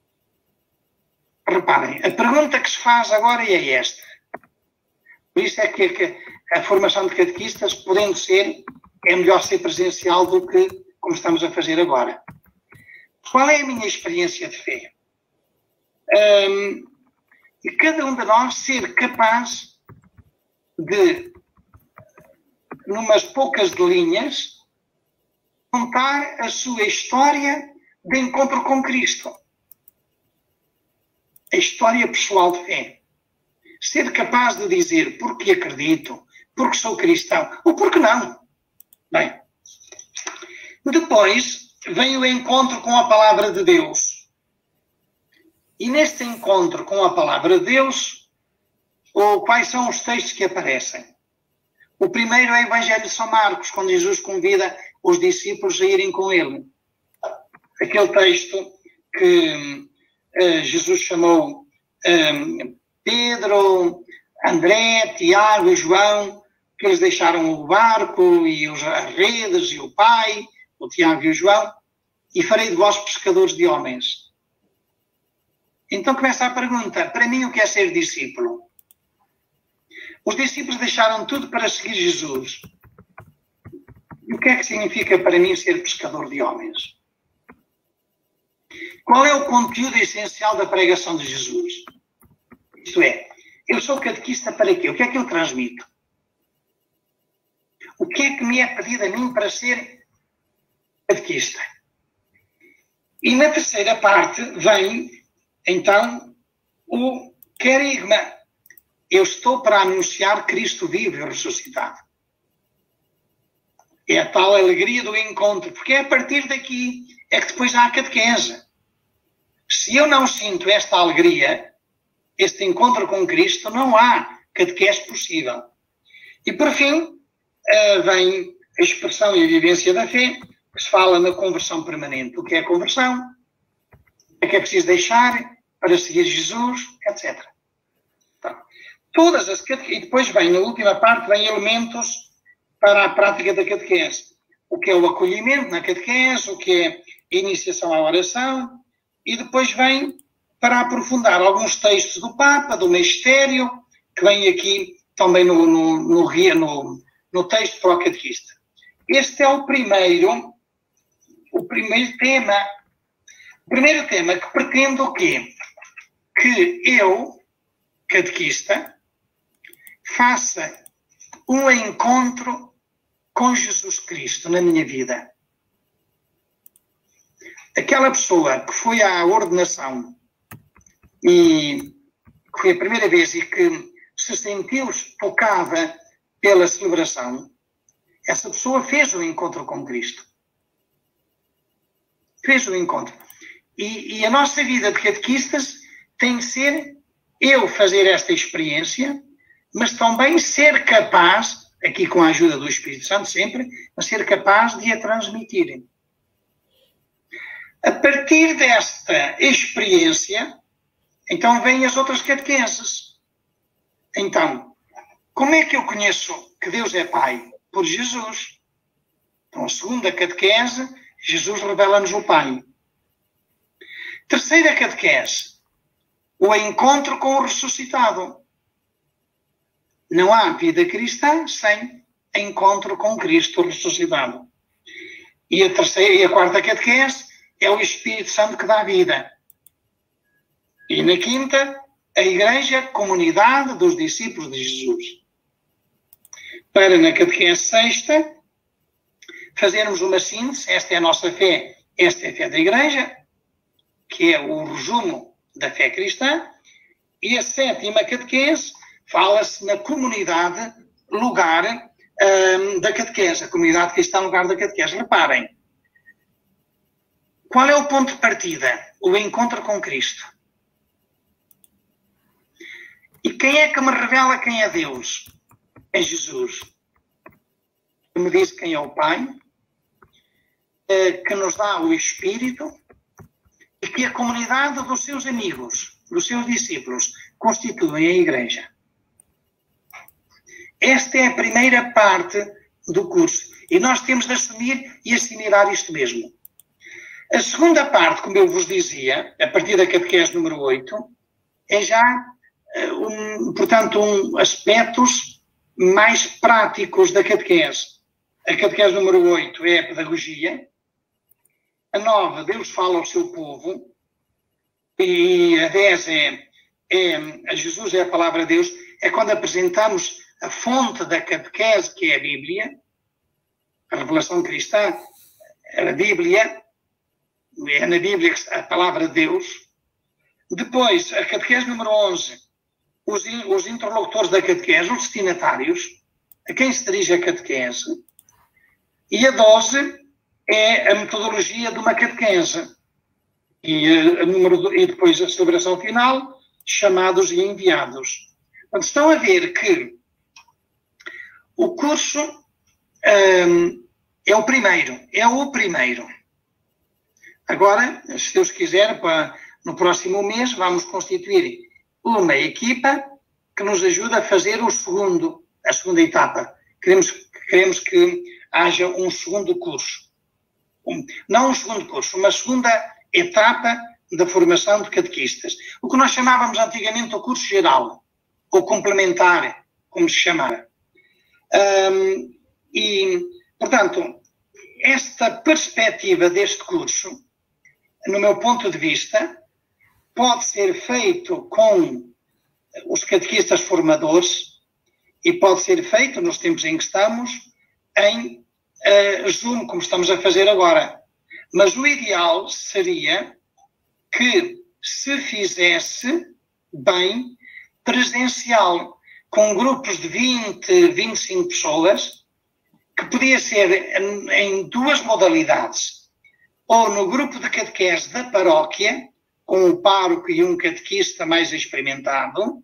Reparem, a pergunta que se faz agora é esta. Por isso é que a formação de catequistas, podendo ser, é melhor ser presencial do que como estamos a fazer agora. Qual é a minha experiência de fé? Um, e cada um de nós ser capaz de, numas poucas linhas, contar a sua história de encontro com Cristo. A história pessoal de fé. Ser capaz de dizer porque acredito, porque sou cristão, ou porque não. Bem, depois vem o encontro com a palavra de Deus. E neste encontro com a palavra de Deus, ou quais são os textos que aparecem? O primeiro é o Evangelho de São Marcos, quando Jesus convida os discípulos a irem com ele. Aquele texto que uh, Jesus chamou um, Pedro, André, Tiago e João, que eles deixaram o barco e os, as redes e o pai, o Tiago e o João, e farei de vós pescadores de homens. Então começa a pergunta, para mim o que é ser discípulo? Os discípulos deixaram tudo para seguir Jesus. E o que é que significa para mim ser pescador de homens? Qual é o conteúdo essencial da pregação de Jesus? Isto é, eu sou catequista para quê? O que é que eu transmito? O que é que me é pedido a mim para ser catequista? E na terceira parte vem, então, o querigma. Eu estou para anunciar Cristo vivo e ressuscitado. É a tal alegria do encontro, porque é a partir daqui é que depois há a catequese. Se eu não sinto esta alegria, este encontro com Cristo, não há catequese possível. E por fim, vem a expressão e a vivência da fé, que se fala na conversão permanente. O que é a conversão? O que é preciso deixar para seguir Jesus, etcétera. Então, todas as catequeses, e depois vem, na última parte, vem elementos para a prática da catequese. O que é o acolhimento na catequese, o que é a iniciação à oração, e depois vem para aprofundar alguns textos do Papa, do Magistério, que vem aqui também no, no, no, no, no texto para o catequista. Este é o primeiro, o primeiro tema. O primeiro tema que pretende o quê? Que eu, catequista, faça um encontro com Jesus Cristo na minha vida. Aquela pessoa que foi à ordenação e que foi a primeira vez e que se sentiu tocada pela celebração, essa pessoa fez o encontro com Cristo. Fez o encontro. E, e a nossa vida de catequistas tem que ser eu fazer esta experiência, mas também ser capaz, aqui com a ajuda do Espírito Santo sempre, mas ser capaz de a transmitir. A partir desta experiência, então vêm as outras catequeses. Então, como é que eu conheço que Deus é Pai? Por Jesus. Então, a segunda catequese, Jesus revela-nos o Pai. Terceira catequese, o encontro com o ressuscitado. Não há vida cristã sem encontro com Cristo ressuscitado. E a terceira e a quarta catequese é o Espírito Santo que dá vida. E na quinta, a Igreja, comunidade dos discípulos de Jesus. Para na catequese sexta, fazermos uma síntese, esta é a nossa fé, esta é a fé da Igreja, que é o resumo da fé cristã, e a sétima catequese fala-se na comunidade, lugar hum, da catequese, a comunidade cristã, lugar da catequese. Reparem, qual é o ponto de partida? O encontro com Cristo. E quem é que me revela quem é Deus? É Jesus. Que me diz quem é o Pai, que nos dá o Espírito, e que a comunidade dos seus amigos, dos seus discípulos, constituem a Igreja. Esta é a primeira parte do curso. E nós temos de assumir e assimilar isto mesmo. A segunda parte, como eu vos dizia, a partir da catequese número oito, é já, um, portanto, um, aspectos mais práticos da catequese. A catequese número oito é a pedagogia. A nove, Deus fala ao seu povo. E a dez é, é a Jesus é a palavra de Deus. É quando apresentamos a fonte da catequese, que é a Bíblia, a revelação cristã, a Bíblia, é na Bíblia a palavra de Deus. Depois, a catequese número onze, os, os interlocutores da catequese, os destinatários, a quem se dirige a catequese. E a doze é a metodologia de uma catequese. E, a número, e depois a celebração final, chamados e enviados. Portanto, estão a ver que o curso um, é o primeiro, é o primeiro. Agora, se Deus quiser, para, no próximo mês, vamos constituir uma equipa que nos ajuda a fazer o segundo, a segunda etapa. Queremos, queremos que haja um segundo curso. Um, não um segundo curso, uma segunda etapa da formação de catequistas. O que nós chamávamos antigamente o curso geral, ou complementar, como se chamava. Um, e, portanto, esta perspectiva deste curso, no meu ponto de vista, pode ser feito com os catequistas formadores e pode ser feito, nos tempos em que estamos, em uh, Zoom, como estamos a fazer agora. Mas o ideal seria que se fizesse bem presencial, com grupos de vinte, vinte e cinco pessoas, que podia ser em, em duas modalidades. Ou no grupo de catequese da paróquia, com o pároco e um catequista mais experimentado,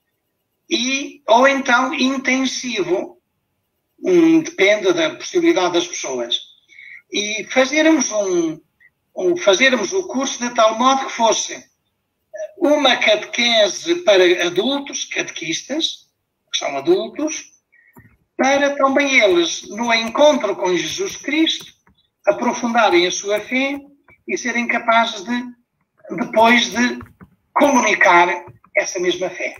e, ou então intensivo, um, depende da possibilidade das pessoas. E fazermos, um, um, fazermos o curso de tal modo que fosse uma catequese para adultos, catequistas, que são adultos, para também eles, no encontro com Jesus Cristo, aprofundarem a sua fé e serem capazes de, depois de comunicar essa mesma fé.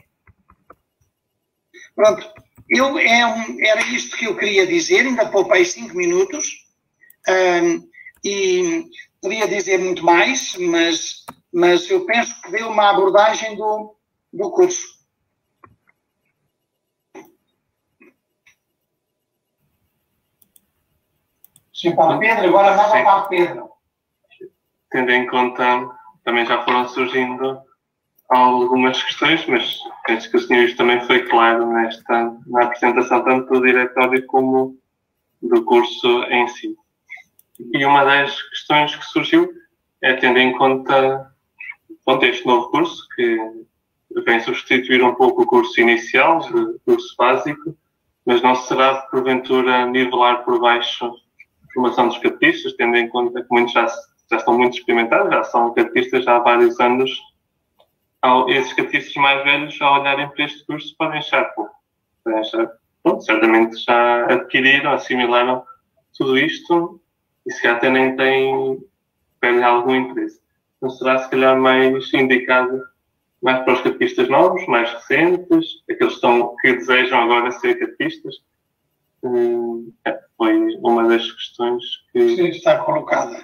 Pronto, eu, é um, era isto que eu queria dizer, ainda poupei cinco minutos, um, e podia dizer muito mais, mas, mas eu penso que deu uma abordagem do, do curso. Sim, Padre Pedro, agora vamos ao Padre Pedro. Tendo em conta, também já foram surgindo algumas questões, mas penso que o senhor também foi claro nesta, na apresentação, tanto do diretório como do curso em si. E uma das questões que surgiu é, tendo em conta bom, este novo curso, que vem substituir um pouco o curso inicial, o curso básico, mas não será, porventura, nivelar por baixo a formação dos catequistas, tendo em conta que muitos já, já estão muito experimentados, já são catequistas já há vários anos. Ao, esses catequistas mais velhos, ao olharem para este curso, podem achar pouco. Podem achar, bom, certamente já adquiriram, assimilaram tudo isto e se calhar até nem têm, perdem algum interesse. Não será, se calhar, mais indicado mais para os catequistas novos, mais recentes, aqueles que, estão, que desejam agora ser catequistas? Hum, é, foi uma das questões que... Sim, está colocada.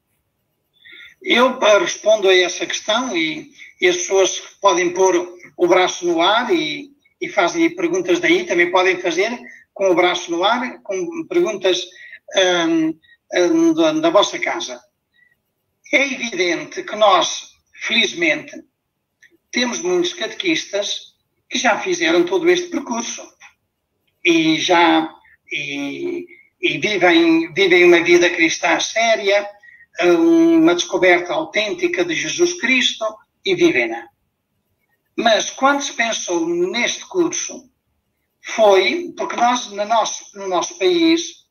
Eu respondo a essa questão e, e as pessoas podem pôr o braço no ar e, e fazem perguntas daí, também podem fazer com o braço no ar, com perguntas um, um, da, da vossa casa. É evidente que nós, felizmente, temos muitos catequistas que já fizeram todo este percurso e já e, e vivem, vivem uma vida cristã séria, uma descoberta autêntica de Jesus Cristo e vivem-na. Mas quando se pensou neste curso, foi porque nós, no nosso, no nosso país,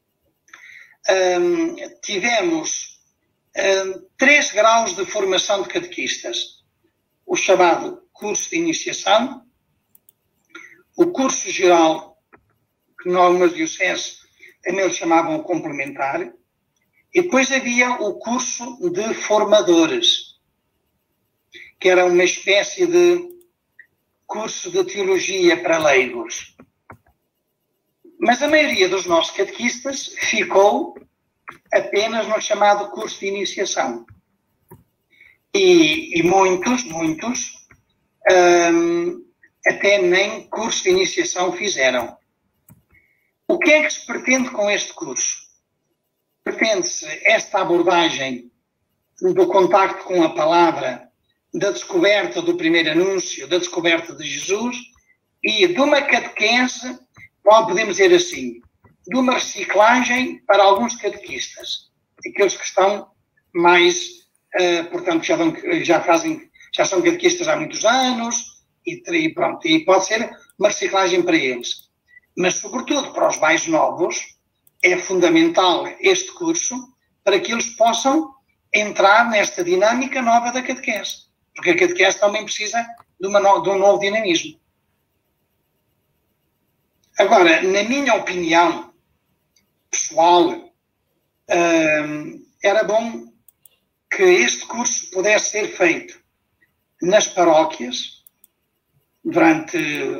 um, tivemos um, três graus de formação de catequistas. O chamado curso de iniciação, o curso geral, que em algumas dioceses também eles chamavam o complementar, e depois havia o curso de formadores, que era uma espécie de curso de teologia para leigos. Mas a maioria dos nossos catequistas ficou apenas no chamado curso de iniciação. E, e muitos, muitos, hum, até nem curso de iniciação fizeram. O que é que se pretende com este curso? Pretende-se esta abordagem do contacto com a palavra, da descoberta do primeiro anúncio, da descoberta de Jesus e de uma catequese, podemos dizer assim, de uma reciclagem para alguns catequistas, aqueles que estão mais, uh, portanto, já, dão, já, fazem, já são catequistas há muitos anos e, e pronto, e pode ser uma reciclagem para eles. Mas, sobretudo, para os mais novos, é fundamental este curso para que eles possam entrar nesta dinâmica nova da catequese. Porque a catequese também precisa de, uma no, de um novo dinamismo. Agora, na minha opinião pessoal, hum, era bom que este curso pudesse ser feito nas paróquias, durante...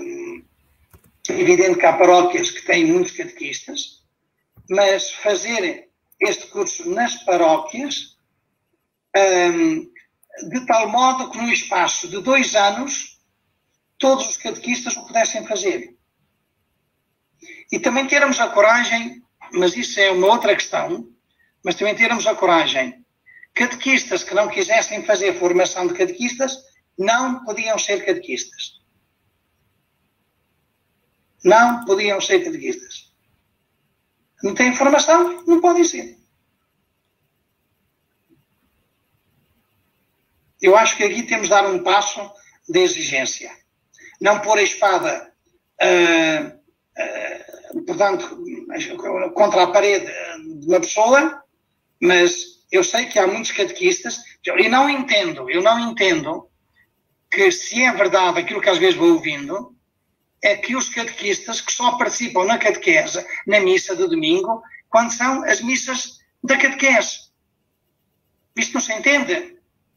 É evidente que há paróquias que têm muitos catequistas, mas fazer este curso nas paróquias, hum, de tal modo que num espaço de dois anos todos os catequistas o pudessem fazer. E também termos a coragem, mas isso é uma outra questão, mas também termos a coragem. Catequistas que não quisessem fazer formação de catequistas não podiam ser catequistas. Não podiam ser catequistas. Não têm formação? Não podem ser. Eu acho que aqui temos de dar um passo de exigência. Não pôr a espada, uh, uh, portanto, contra a parede de uma pessoa, mas eu sei que há muitos catequistas, e não entendo, eu não entendo que se é verdade aquilo que às vezes vou ouvindo, é que os catequistas que só participam na catequese, na missa de domingo, quando são as missas da catequese. Isto não se entende.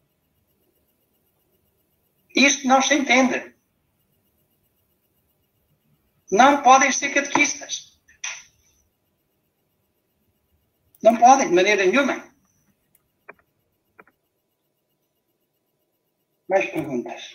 Isto não se entende. Não podem ser catequistas. Não podem, de maneira nenhuma. Mais perguntas?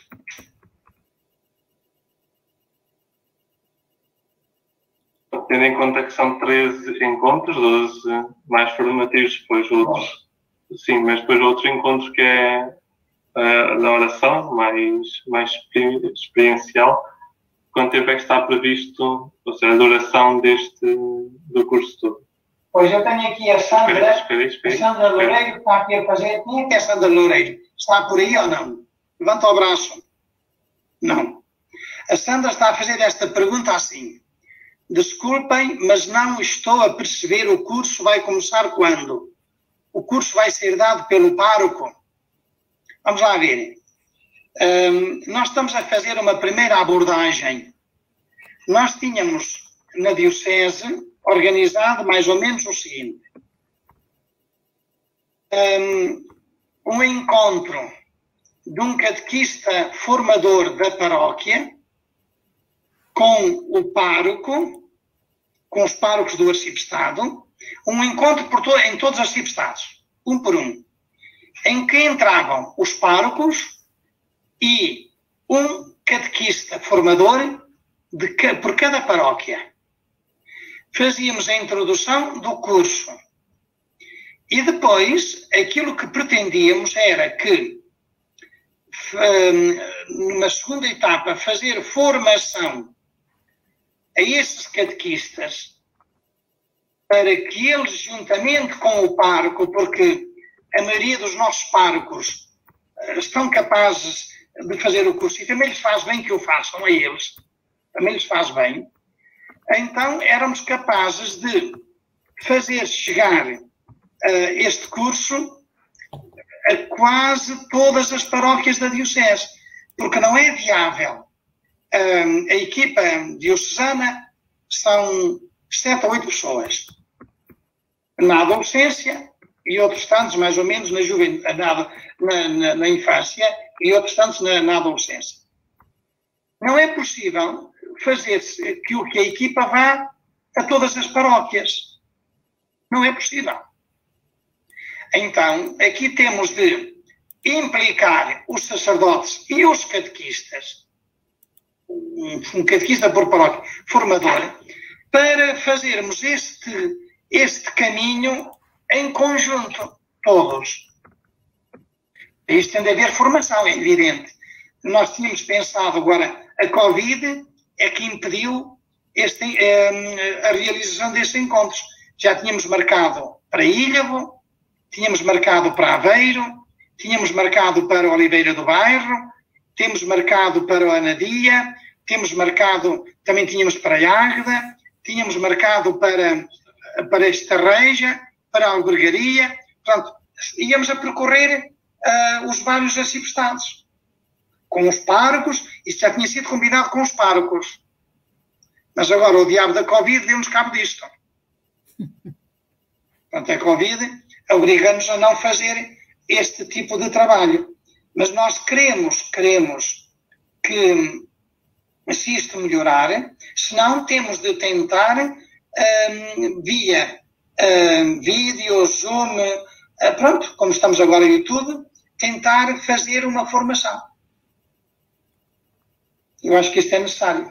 Tendo em conta que são treze encontros, doze mais formativos, depois outros, sim, mas depois outros encontros que é Uh, da oração, mais, mais experiencial. Quanto tempo é que está previsto, ou seja, a duração deste, do curso todo? Pois eu tenho aqui a Sandra, espera, espera, espera, a Sandra Loureiro, que está aqui a fazer. Quem é que é a Sandra Loureiro? Está por aí ou não? Levanta o braço. Não. A Sandra está a fazer esta pergunta assim. Desculpem, mas não estou a perceber o curso vai começar quando? O curso vai ser dado pelo pároco? Vamos lá ver. Um, nós estamos a fazer uma primeira abordagem. Nós tínhamos na diocese organizado mais ou menos o seguinte. Um, um encontro de um catequista formador da paróquia com o pároco, com os párocos do arciprestado, um encontro por to- em todos os arciprestados, um por um, em que entravam os párocos e um catequista formador de, por cada paróquia. fazíamos a introdução do curso. E depois, aquilo que pretendíamos era que, numa segunda etapa, fazer formação a esses catequistas, para que eles, juntamente com o pároco, porque a maioria dos nossos párocos estão capazes de fazer o curso, e também lhes faz bem que o façam a eles, também lhes faz bem, então éramos capazes de fazer chegar uh, este curso a quase todas as paróquias da Diocese, porque não é viável. Uh, a equipa diocesana são sete ou oito pessoas. Na adolescência e outros tantos, mais ou menos, na, juventude, na, na, na infância e outros tantos na, na adolescência. Não é possível fazer que, que a equipa vá a todas as paróquias. Não é possível. Então, aqui temos de implicar os sacerdotes e os catequistas, um, um catequista por paróquia formador, para fazermos este, este caminho em conjunto, todos. Isto tem de haver formação, é evidente. Nós tínhamos pensado agora, a Covid é que impediu este, a realização destes encontros. Já tínhamos marcado para Ilhavo, tínhamos marcado para Aveiro, tínhamos marcado para Oliveira do Bairro, temos marcado para o Anadia, temos marcado, também tínhamos para Águeda, tínhamos marcado para, para Estarreja, para a Albergaria. Portanto, íamos a percorrer uh, os vários arciprestados com os párocos. Isto já tinha sido combinado com os párocos. Mas agora o diabo da Covid deu-nos cabo disto. Portanto, a Covid obriga-nos a não fazer este tipo de trabalho. Mas nós queremos, queremos que, se isto melhorar, senão temos de tentar um, via um, vídeo, Zoom, uh, pronto, como estamos agora no YouTube, tentar fazer uma formação. Eu acho que isto é necessário.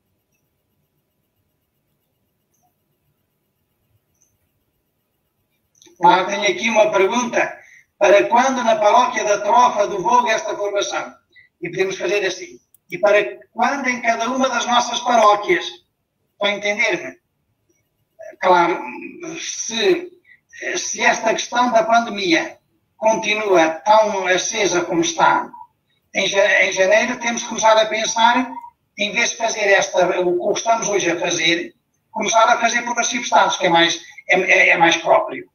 Ah, tenho aqui uma pergunta. Para quando na paróquia da Trofa do Vogo esta formação? E podemos fazer assim. E para quando em cada uma das nossas paróquias? Estão a entender-me? Claro, se, se esta questão da pandemia continua tão acesa como está, em janeiro temos que começar a pensar, em vez de fazer esta, o que estamos hoje a fazer, começar a fazer por arciprestados, que é mais, é, é mais próprio.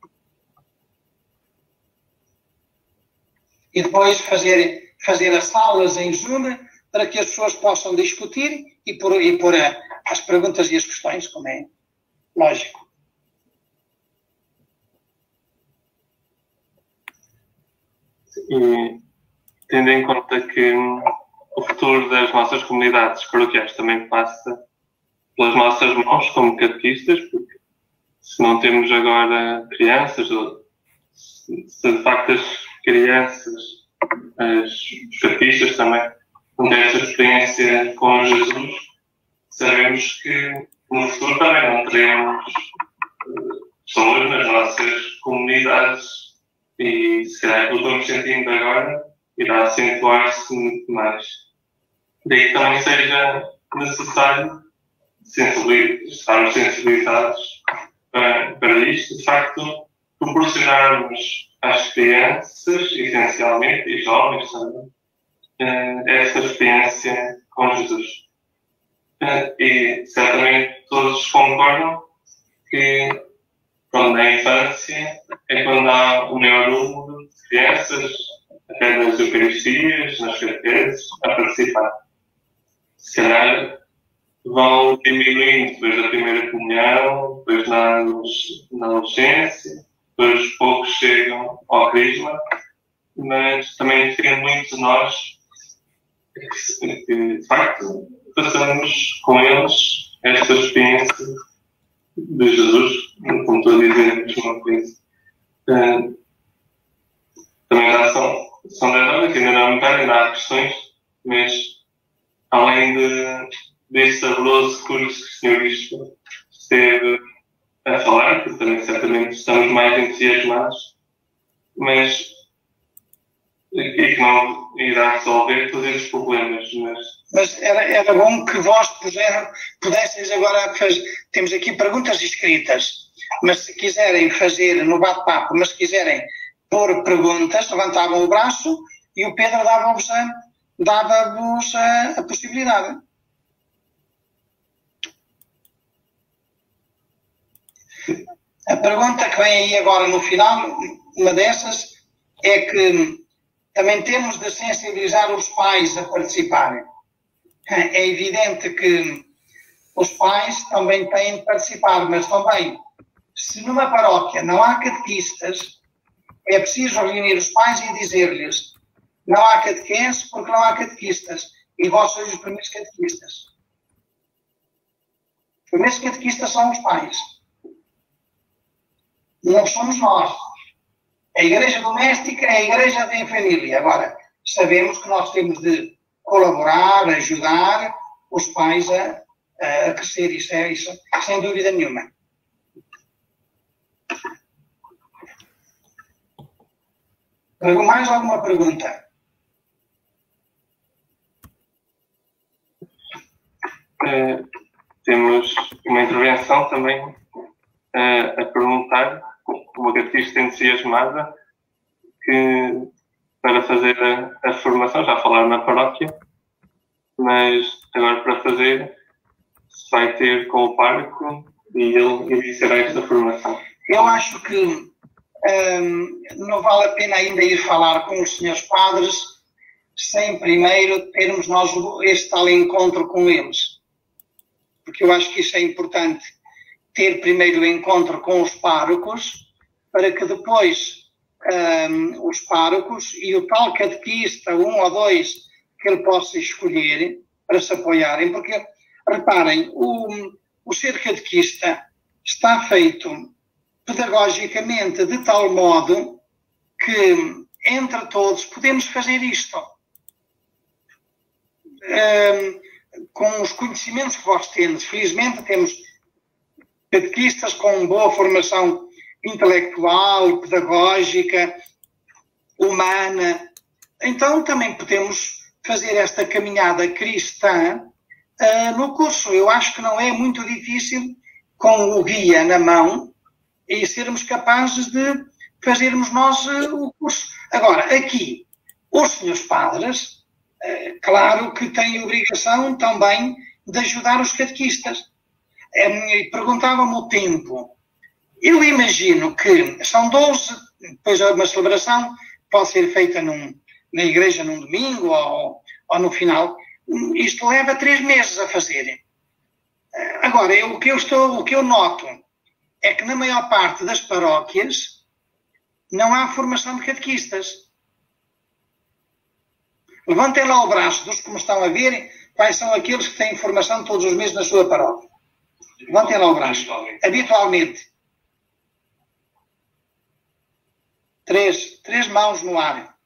E depois fazer, fazer as salas em Zoom para que as pessoas possam discutir e pôr, e pôr a, as perguntas e as questões, como é lógico. E tendo em conta que o futuro das nossas comunidades paroquiais também passa pelas nossas mãos como catequistas, porque se não temos agora crianças, ou se de facto as crianças, as, os catequistas também, não têm essa experiência com Jesus, sabemos que no futuro também não teremos pessoas nas nossas comunidades e se calhar o que estamos sentindo agora irá acentuar-se muito mais. Daí também seja necessário estarmos sensibilizados para, para isto, de facto, proporcionarmos às crianças, essencialmente, e jovens também, essa experiência com Jesus. E certamente todos concordam que quando na infância é quando há o maior número de crianças, até nas Eucaristias, nas catequeses, a participar. Se calhar vão diminuindo depois da primeira comunhão, depois na, na adolescência, depois poucos chegam ao crisma, mas também depende muito de nós que, que de facto, passamos com eles esta experiência de Jesus, como estou a dizer, a mesma coisa. Uh, também já são, são dez horas, ainda não há muita, ainda há questões, mas além de, deste saboroso curso que o senhor Bispo ser a falar, porque também certamente estamos mais entusiasmados, mas e que não irá resolver todos esses problemas. Mas, mas era, era bom que vós puder, pudesseis agora fazer. Temos aqui perguntas escritas, mas se quiserem fazer no bate-papo, mas se quiserem pôr perguntas, levantavam o braço e o Pedro dava-vos a, dava-vos a, a possibilidade. A pergunta que vem aí agora no final, uma dessas, é que também temos de sensibilizar os pais a participarem. É evidente que os pais também têm de participar, mas também, se numa paróquia não há catequistas, é preciso reunir os pais e dizer-lhes: não há catequense porque não há catequistas, e vós sois os primeiros catequistas. Os primeiros catequistas são os pais. Não somos nós. A igreja doméstica é a igreja da família. Agora, sabemos que nós temos de colaborar, ajudar os pais a, a crescer. Isso é isso, sem dúvida nenhuma. Mais alguma pergunta? É, temos uma intervenção também é, a perguntar, uma catequista entusiasmada, que para fazer a, a formação, já falaram na paróquia, mas agora para fazer se vai ter com o pároco e ele iniciará esta formação. Eu acho que hum, não vale a pena ainda ir falar com os senhores padres sem primeiro termos nós este tal encontro com eles. Porque eu acho que isso é importante, ter primeiro o encontro com os párocos, para que depois um, os párocos e o tal catequista, um ou dois, que ele possa escolher para se apoiarem. Porque, reparem, o, o ser catequista está feito pedagogicamente de tal modo que, entre todos, podemos fazer isto. Um, com os conhecimentos que vós tendes. Felizmente temos catequistas com boa formação intelectual, pedagógica, humana. Então também podemos fazer esta caminhada cristã uh, no curso. Eu acho que não é muito difícil, com o guia na mão, e sermos capazes de fazermos nós uh, o curso. Agora, aqui, os senhores padres, uh, claro que têm obrigação também de ajudar os catequistas. Um, Perguntava-me o tempo. Eu imagino que são doze, depois uma celebração pode ser feita num, na igreja num domingo ou, ou no final. Isto leva três meses a fazer. Agora, eu, o, que eu estou, o que eu noto é que na maior parte das paróquias não há formação de catequistas. Levantem lá o braço dos que me estão a ver, quais são aqueles que têm formação todos os meses na sua paróquia. Levantem lá o braço. Habitualmente. Três, três mãos no ar.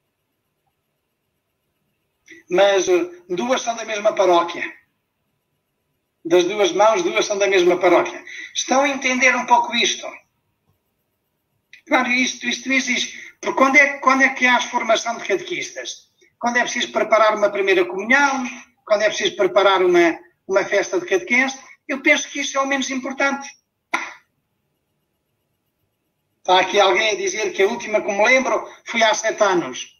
Mas duas são da mesma paróquia. Das duas mãos, duas são da mesma paróquia. Estão a entender um pouco isto? Claro, isto, isto existe. Porque quando é, quando é que há a formação de catequistas? Quando é preciso preparar uma primeira comunhão? Quando é preciso preparar uma, uma festa de catequense? Eu penso que isso é o menos importante. Está aqui alguém a dizer que a última que me lembro foi há sete anos.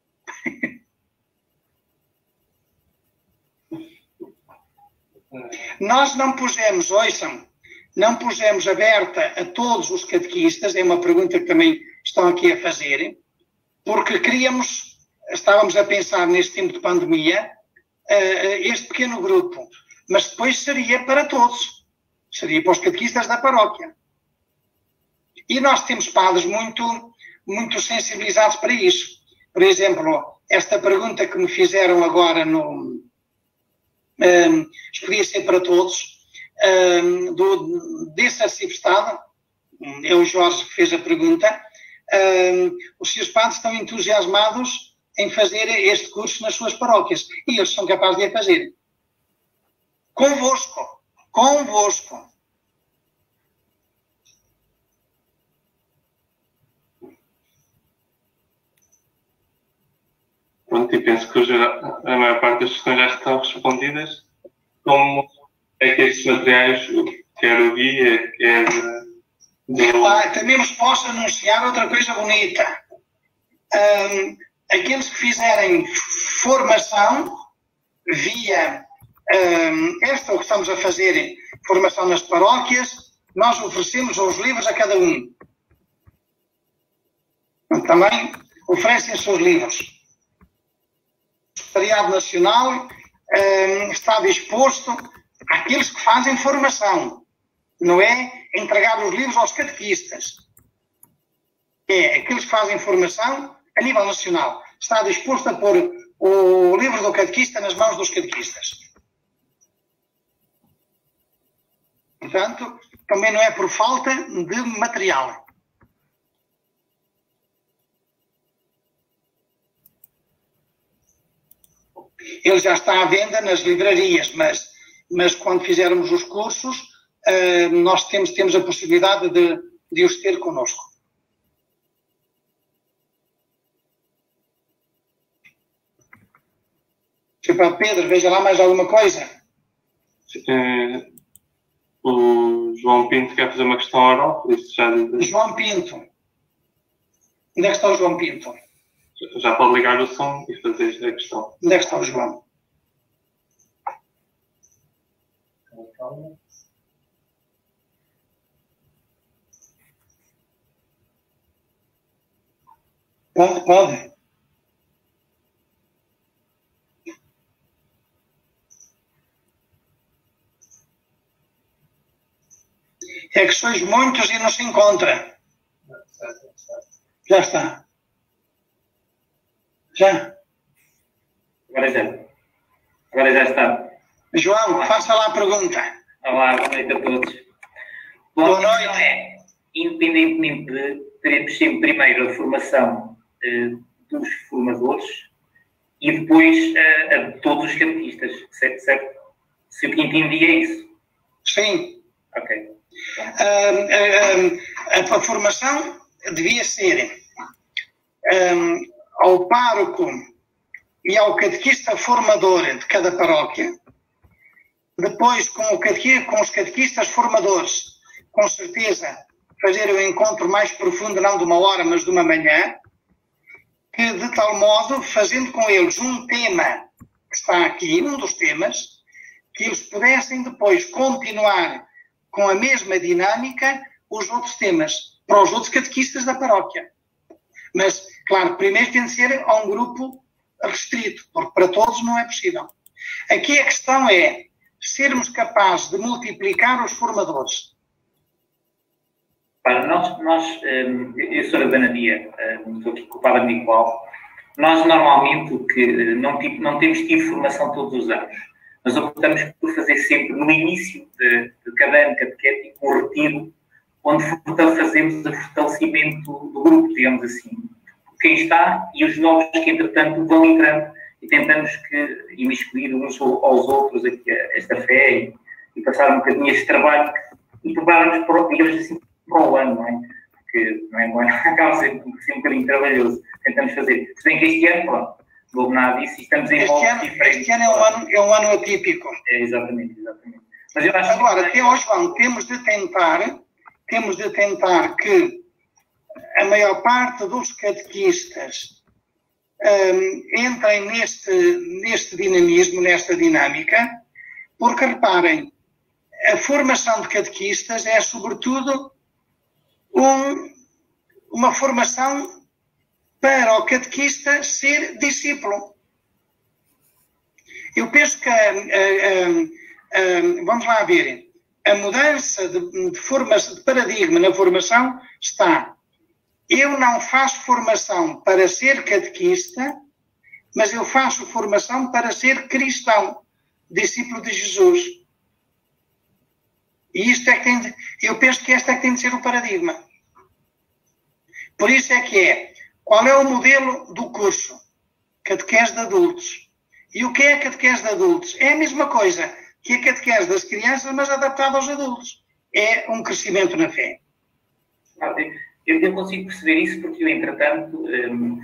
Nós não pusemos, ouçam, não pusemos aberta a todos os catequistas, é uma pergunta que também estão aqui a fazer, porque queríamos, estávamos a pensar neste tempo de pandemia, este pequeno grupo, mas depois seria para todos, seria para os catequistas da paróquia. E nós temos padres muito, muito sensibilizados para isso. Por exemplo, esta pergunta que me fizeram agora no... Um, podia ser para todos, um, do, desse arcebiscado, é o Jorge que fez a pergunta, um, os seus padres estão entusiasmados em fazer este curso nas suas paróquias, e eles são capazes de a fazer. Convosco, convosco. Pronto, e penso que já, a maior parte das questões já estão respondidas. Como é que estes materiais, quer o guia, quer... Do... Ah, também vos posso anunciar outra coisa bonita. Um, aqueles que fizerem formação via um, esta, o que estamos a fazer, formação nas paróquias, nós oferecemos os livros a cada um. Também oferecem os seus livros. O Secretariado Nacional um, está disposto àqueles que fazem formação, não é entregar os livros aos catequistas. É aqueles que fazem formação a nível nacional. Está disposto a pôr o livro do catequista nas mãos dos catequistas. Portanto, também não é por falta de material. Ele já está à venda nas livrarias, mas, mas quando fizermos os cursos, uh, nós temos, temos a possibilidade de, de os ter connosco. Para Pedro, veja lá mais alguma coisa. É, o João Pinto quer fazer uma questão oral, por isso já... João Pinto. Onde é que está o João Pinto? Já pode ligar o som e fazer a questão. Onde é que está o João? Pode, pode. É que sois muitos e não se encontra. Já está. Já? Agora já. Agora já está. João, faça lá a pergunta. Olá, boa noite a todos. Bom, Boa noite. É, independentemente de teremos sempre primeiro a formação eh, dos formadores e depois eh, a de todos os catequistas, certo? certo? Se o que entendi é isso. Sim. Ok. Um, um, a formação devia ser um, ao pároco e ao catequista formador de cada paróquia, depois com, o catequi, com os catequistas formadores, com certeza fazer o encontro mais profundo, não de uma hora, mas de uma manhã, que de tal modo, fazendo com eles um tema que está aqui, um dos temas, que eles pudessem depois continuar com a mesma dinâmica os outros temas, para os outros catequistas da paróquia. Mas, claro, primeiro tem de ser a um grupo restrito, porque para todos não é possível. Aqui a questão é sermos capazes de multiplicar os formadores. Para nós, nós eu sou da Banadia, estou aqui com o Padre Nicolau, nós normalmente o que não, não temos tido formação todos os anos. Nós optamos por fazer sempre, no início de, de cada ano catequético, um retiro, onde fazemos o fortalecimento do grupo, digamos assim. Quem está e os novos que, entretanto, vão entrando e tentamos que imiscuir uns aos outros aqui esta fé e, e passar um bocadinho este trabalho e preparar-nos, para, digamos assim, para o ano, não é? Porque não é bom, acaba sempre, sempre um bocadinho trabalhoso. Tentamos fazer. Se bem que este ano, pronto, não houve nada disso e estamos em volta diferentes. Este ano é um ano, é um ano atípico. É, exatamente, exatamente. Mas eu acho Agora, que... até ao João, temos de tentar, temos de tentar que a maior parte dos catequistas um, entrem neste, neste dinamismo, nesta dinâmica, porque, reparem, a formação de catequistas é, sobretudo, um, uma formação para o catequista ser discípulo. Eu penso que, a, a, a, a, vamos lá ver, a mudança de, de, formação, de paradigma na formação está: eu não faço formação para ser catequista, mas eu faço formação para ser cristão, discípulo de Jesus. E isto é que tem de, eu penso que este é que tem de ser o paradigma. Por isso é que é, qual é o modelo do curso? Catequese de adultos. E o que é a catequese de adultos? É a mesma coisa que a catequese das crianças, mas adaptada aos adultos. É um crescimento na fé. Eu, eu consigo perceber isso porque eu, entretanto, um,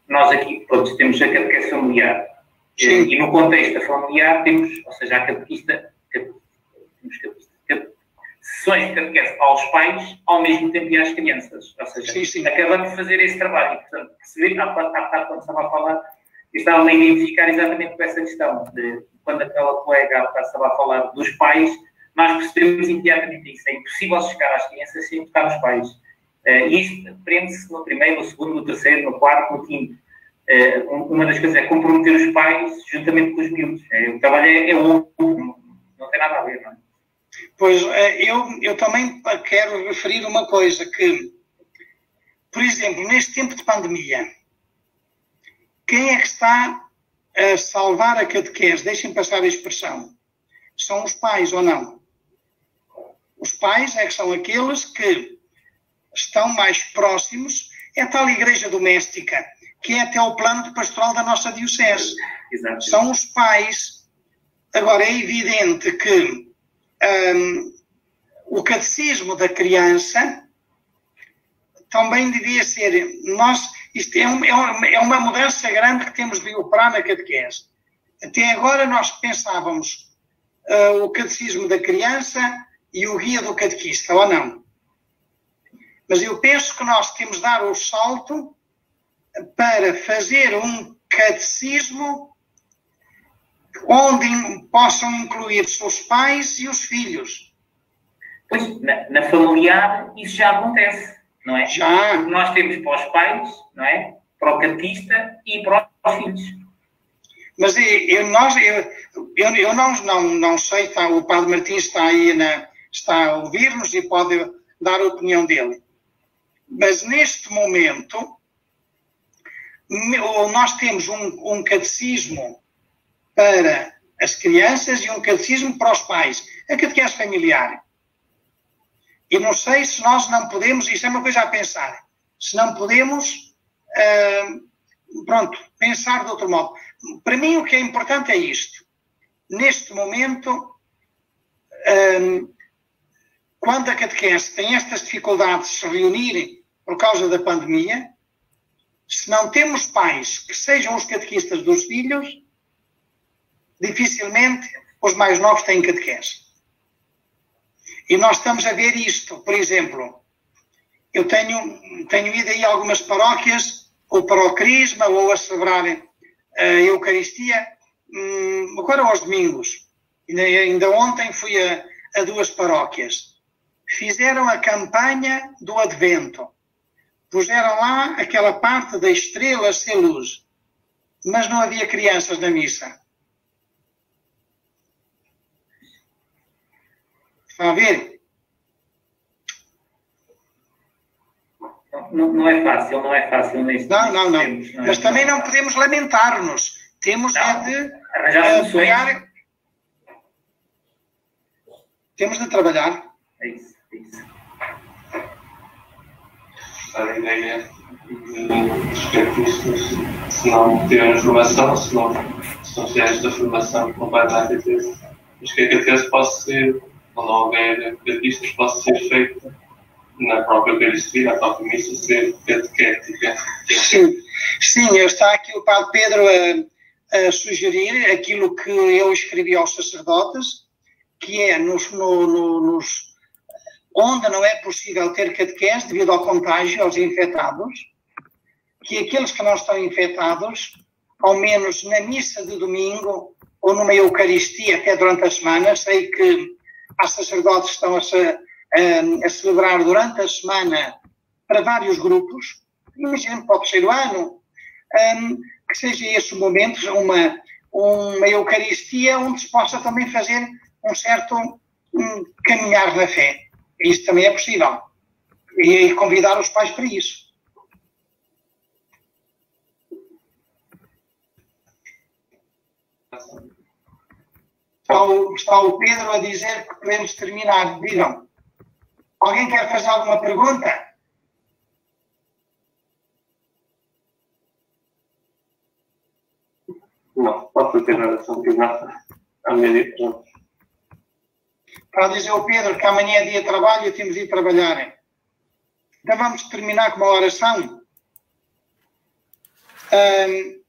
nós aqui, pronto, temos a catequese familiar. Sim. E no contexto familiar temos, ou seja, a catequista, temos catequista, sessões de catequese aos pais, ao mesmo tempo e às crianças. Ou seja, sim, sim. acabamos de fazer esse trabalho. Portanto, perceber, há bocado quando estava a falar, eu estava a identificar exatamente com essa questão. De, quando aquela colega há bocado estava a falar dos pais, nós percebemos imediatamente isso. É impossível chegar às crianças sem tocar os pais. Uh, isto prende-se no primeiro, no segundo, no terceiro, no quarto, no quinto. Uh, uma das coisas é comprometer os pais juntamente com os miúdos. Uh, o trabalho é, é outro, não, não tem nada a ver, não é? Pois, eu, eu também quero referir uma coisa, que, por exemplo, neste tempo de pandemia, quem é que está a salvar a catequese? Deixem passar a expressão. São os pais ou não? Os pais é que são aqueles que estão mais próximos, é a tal igreja doméstica, que é até o plano de pastoral da nossa diocese. Exato. São os pais. Agora, é evidente que um, o catecismo da criança também devia ser... Nós, isto é, um, é, uma, é uma mudança grande que temos de operar na catequese. Até agora nós pensávamos uh, o catecismo da criança e o guia do catequista, ou não? Mas eu penso que nós temos de dar o salto para fazer um catecismo onde possam incluir-se os pais e os filhos. Pois, na, na familiar isso já acontece, não é? Já. Porque nós temos para os pais, não é? Para o catequista e para os filhos. Mas eu, nós, eu, eu, eu não, não, não sei, está, o Padre Martins está aí, na, está a ouvir-nos e pode dar a opinião dele. Mas neste momento, nós temos um, um catecismo para as crianças e um catecismo para os pais. A catequese familiar. E não sei se nós não podemos, isso é uma coisa a pensar, se não podemos, uh, pronto, pensar de outro modo. Para mim o que é importante é isto. Neste momento, uh, quando a catequese tem estas dificuldades de se reunirem por causa da pandemia, se não temos pais que sejam os catequistas dos filhos, dificilmente os mais novos têm catequese. E nós estamos a ver isto. Por exemplo, eu tenho, tenho ido aí a algumas paróquias, ou para o Crisma, ou a celebrar a Eucaristia, agora aos domingos. Ainda, ainda ontem fui a, a duas paróquias. Fizeram a campanha do Advento. Puseram lá aquela parte da estrela ser luz. Mas não havia crianças na missa. Está a ver? Não, não é fácil, não é fácil neste Não, não, não. Tempos, não é? Mas também não podemos lamentar-nos. Temos não, é de arranjar uh, pegar... Temos de trabalhar. É isso, é isso. A ideia dos catequistas, se não tiverem formação, se não, se não fizerem esta formação completa na catequese, mas que a catequese possa ser, quando houver catequistas, possa ser feita na própria Eucaristia, na própria missa, ser catequética. Sim, sim, está aqui o Padre Pedro a, a sugerir aquilo que eu escrevi aos sacerdotes, que é nos, no, no, nos onde não é possível ter catequese devido ao contágio aos infectados, que aqueles que não estão infectados, ao menos na missa de domingo ou numa Eucaristia até durante a semana, sei que há sacerdotes que estão a, a, a celebrar durante a semana para vários grupos, imaginem para o terceiro ano, um, que seja esse o momento, uma, uma Eucaristia onde se possa também fazer um certo um, caminhar na fé. Isso também é possível. E convidar os pais para isso. Está o, está o Pedro a dizer que podemos terminar. Digam. Alguém quer fazer alguma pergunta? Não, pode fazer a oração que não. A minha Para dizer ao Pedro que amanhã é dia de trabalho e temos de ir trabalhar. Então vamos terminar com uma oração. Um,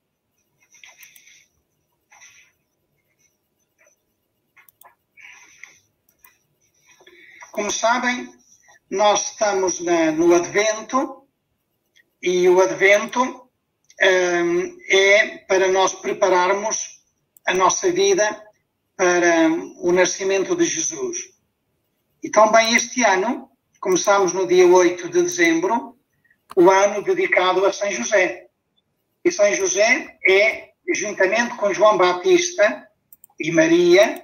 como sabem, nós estamos na, no Advento, e o Advento um, é para nós prepararmos a nossa vida para o nascimento de Jesus. E também este ano, começamos no dia oito de dezembro, o ano dedicado a São José. E São José é, juntamente com João Batista e Maria,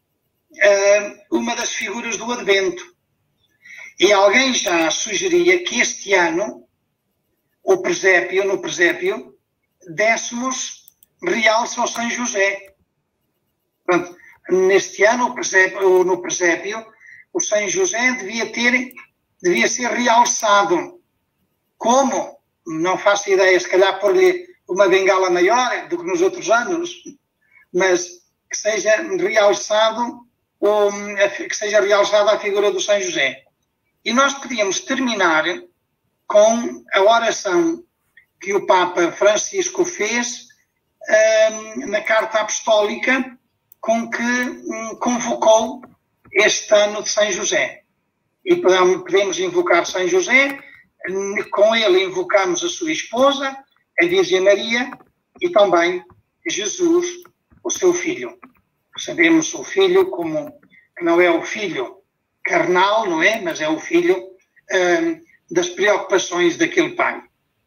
uma das figuras do Advento. E alguém já sugeria que este ano, o presépio, no presépio, dessemos realce ao São José. Portanto, neste ano, o presépio, no presépio, o São José devia ter, devia ser realçado. Como? Não faço ideia, se calhar pôr-lhe uma bengala maior do que nos outros anos, mas que seja realçado, ou, que seja realçada a figura do São José. E nós podíamos terminar com a oração que o Papa Francisco fez um, na Carta Apostólica com que um, convocou este ano de São José. E podemos invocar São José, com ele invocamos a sua esposa, a Virgem Maria, e também Jesus, o seu filho. Sabemos o filho como, que não é o filho carnal, não é? Mas é o filho um, das preocupações daquele pai.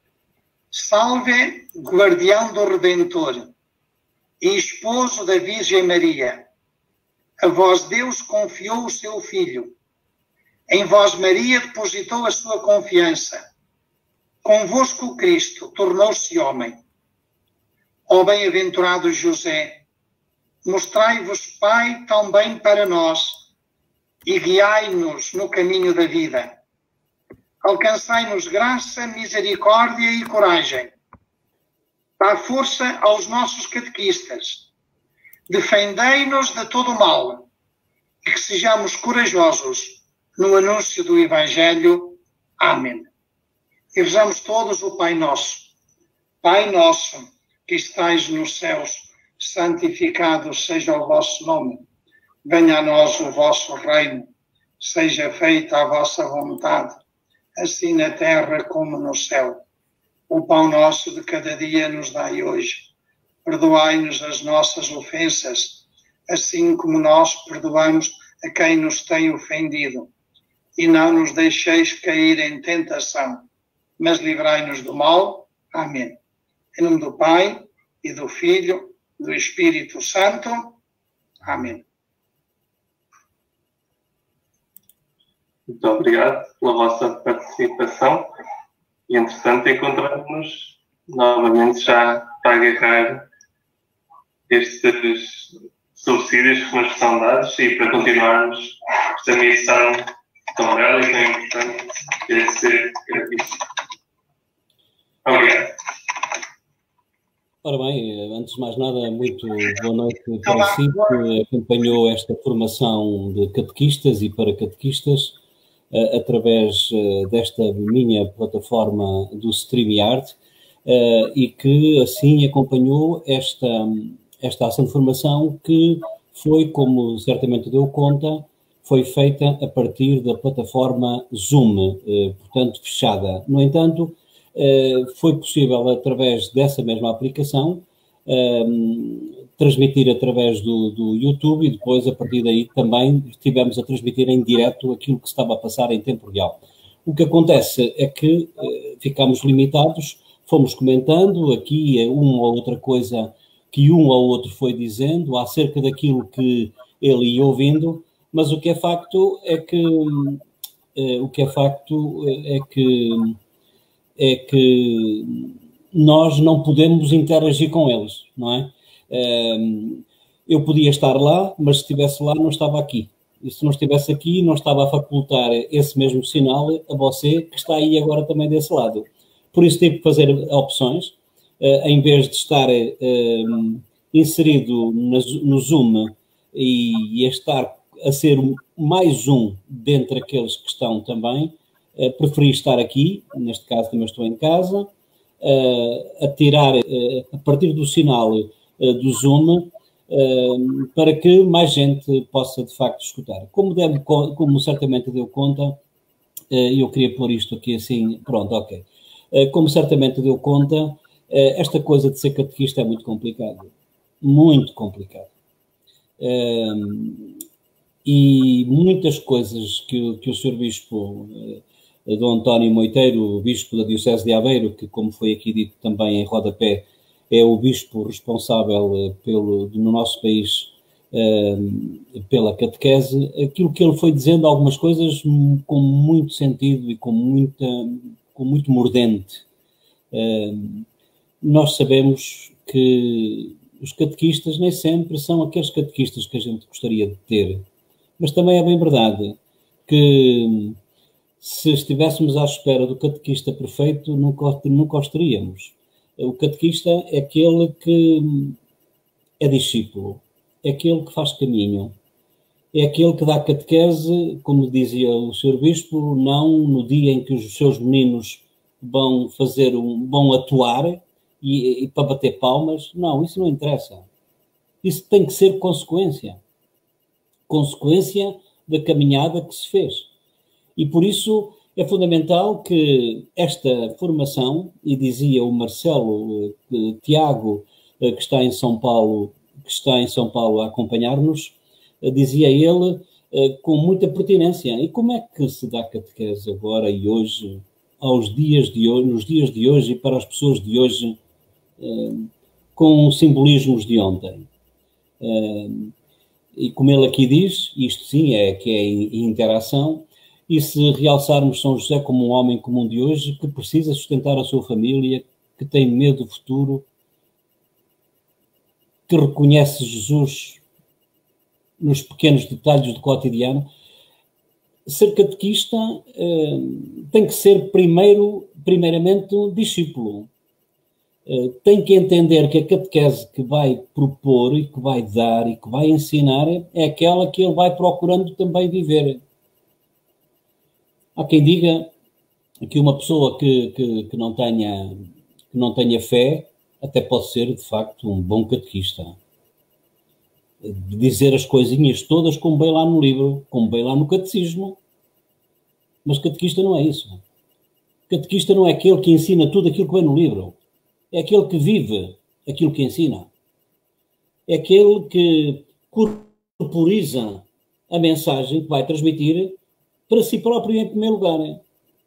Salve, guardião do Redentor e esposo da Virgem Maria. A vós Deus confiou o seu filho. Em vós Maria depositou a sua confiança. Convosco o Cristo tornou-se homem. Ó bem-aventurado José, mostrai-vos Pai também para nós e guiai-nos no caminho da vida. Alcançai-nos graça, misericórdia e coragem. Dá força aos nossos catequistas. Defendei-nos de todo o mal e que sejamos corajosos no anúncio do Evangelho. Amém. E rezamos todos o Pai Nosso. Pai nosso, que estais nos céus, santificado seja o vosso nome. Venha a nós o vosso reino. Seja feita a vossa vontade, assim na terra como no céu. O pão nosso de cada dia nos dai hoje. Perdoai-nos as nossas ofensas, assim como nós perdoamos a quem nos tem ofendido. E não nos deixeis cair em tentação, mas livrai-nos do mal. Amém. Em nome do Pai, e do Filho, e do Espírito Santo. Amém. Muito obrigado pela vossa participação. E, entretanto, encontramos-nos novamente já para agarrar estes subsídios que nos são dados e para continuarmos esta missão tão bela e tão importante que é ser catequista. Obrigado. Ora bem, antes de mais nada, muito boa noite para si, que acompanhou esta formação de catequistas e para catequistas uh, através uh, desta minha plataforma do StreamYard uh, e que assim acompanhou esta, esta ação de formação que foi, como certamente deu conta, foi feita a partir da plataforma Zoom, uh, portanto fechada. No entanto, Uh, foi possível, através dessa mesma aplicação, uh, transmitir através do, do YouTube e depois, a partir daí, também estivemos a transmitir em direto aquilo que estava a passar em tempo real. O que acontece é que uh, ficámos limitados, fomos comentando aqui uma ou outra coisa que um ou outro foi dizendo acerca daquilo que ele ia ouvindo, mas o que é facto é que, uh, o que é facto é que é que nós não podemos interagir com eles, não é? Eu podia estar lá, mas se estivesse lá não estava aqui. E se não estivesse aqui, não estava a facultar esse mesmo sinal a você que está aí agora também desse lado. Por isso tive que fazer opções. Em vez de estar inserido no Zoom e estar a ser mais um dentre aqueles que estão também, Uh, preferi estar aqui, neste caso também estou em casa, uh, a tirar, uh, a partir do sinal uh, do Zoom, uh, para que mais gente possa, de facto, escutar. Como, deve, como certamente deu conta, uh, eu queria pôr isto aqui assim, pronto, ok. Uh, como certamente deu conta, uh, esta coisa de ser catequista é muito complicado. Muito complicado. Uh, e muitas coisas que, que o senhor Bispo, uh, Dom António Moiteiro, o Bispo da Diocese de Aveiro, que, como foi aqui dito também em rodapé, é o Bispo responsável uh, pelo, no nosso país uh, pela catequese, aquilo que ele foi dizendo, algumas coisas com muito sentido e com, muita, com muito mordente. Uh, nós sabemos que os catequistas nem sempre são aqueles catequistas que a gente gostaria de ter. Mas também é bem verdade que se estivéssemos à espera do catequista perfeito, nunca, nunca os teríamos. O catequista é aquele que é discípulo, é aquele que faz caminho, é aquele que dá catequese, como dizia o senhor Bispo, não no dia em que os seus meninos vão fazer um, vão atuar, E, e para bater palmas, não, isso não interessa. Isso tem que ser consequência. Consequência da caminhada que se fez. E por isso é fundamental que esta formação, e dizia o Marcelo eh, Tiago, eh, que está em São Paulo, que está em São Paulo a acompanhar-nos, eh, dizia ele eh, com muita pertinência. E como é que se dá catequese agora e hoje, aos dias de hoje, nos dias de hoje e para as pessoas de hoje, com simbolismos de ontem? E como ele aqui diz, isto sim é que é interação, e se realçarmos São José como um homem comum de hoje, que precisa sustentar a sua família, que tem medo do futuro, que reconhece Jesus nos pequenos detalhes do cotidiano, ser catequista tem que ser primeiro, primeiramente um discípulo. Tem que entender que a catequese que vai propor e que vai dar e que vai ensinar é aquela que ele vai procurando também viver. Há quem diga que uma pessoa que, que, que, não tenha, que não tenha fé até pode ser, de facto, um bom catequista. Dizer as coisinhas todas como bem lá no livro, como bem lá no catecismo. Mas catequista não é isso. Catequista não é aquele que ensina tudo aquilo que vem no livro. É aquele que vive aquilo que ensina. É aquele que corporiza a mensagem que vai transmitir para si próprio em primeiro lugar.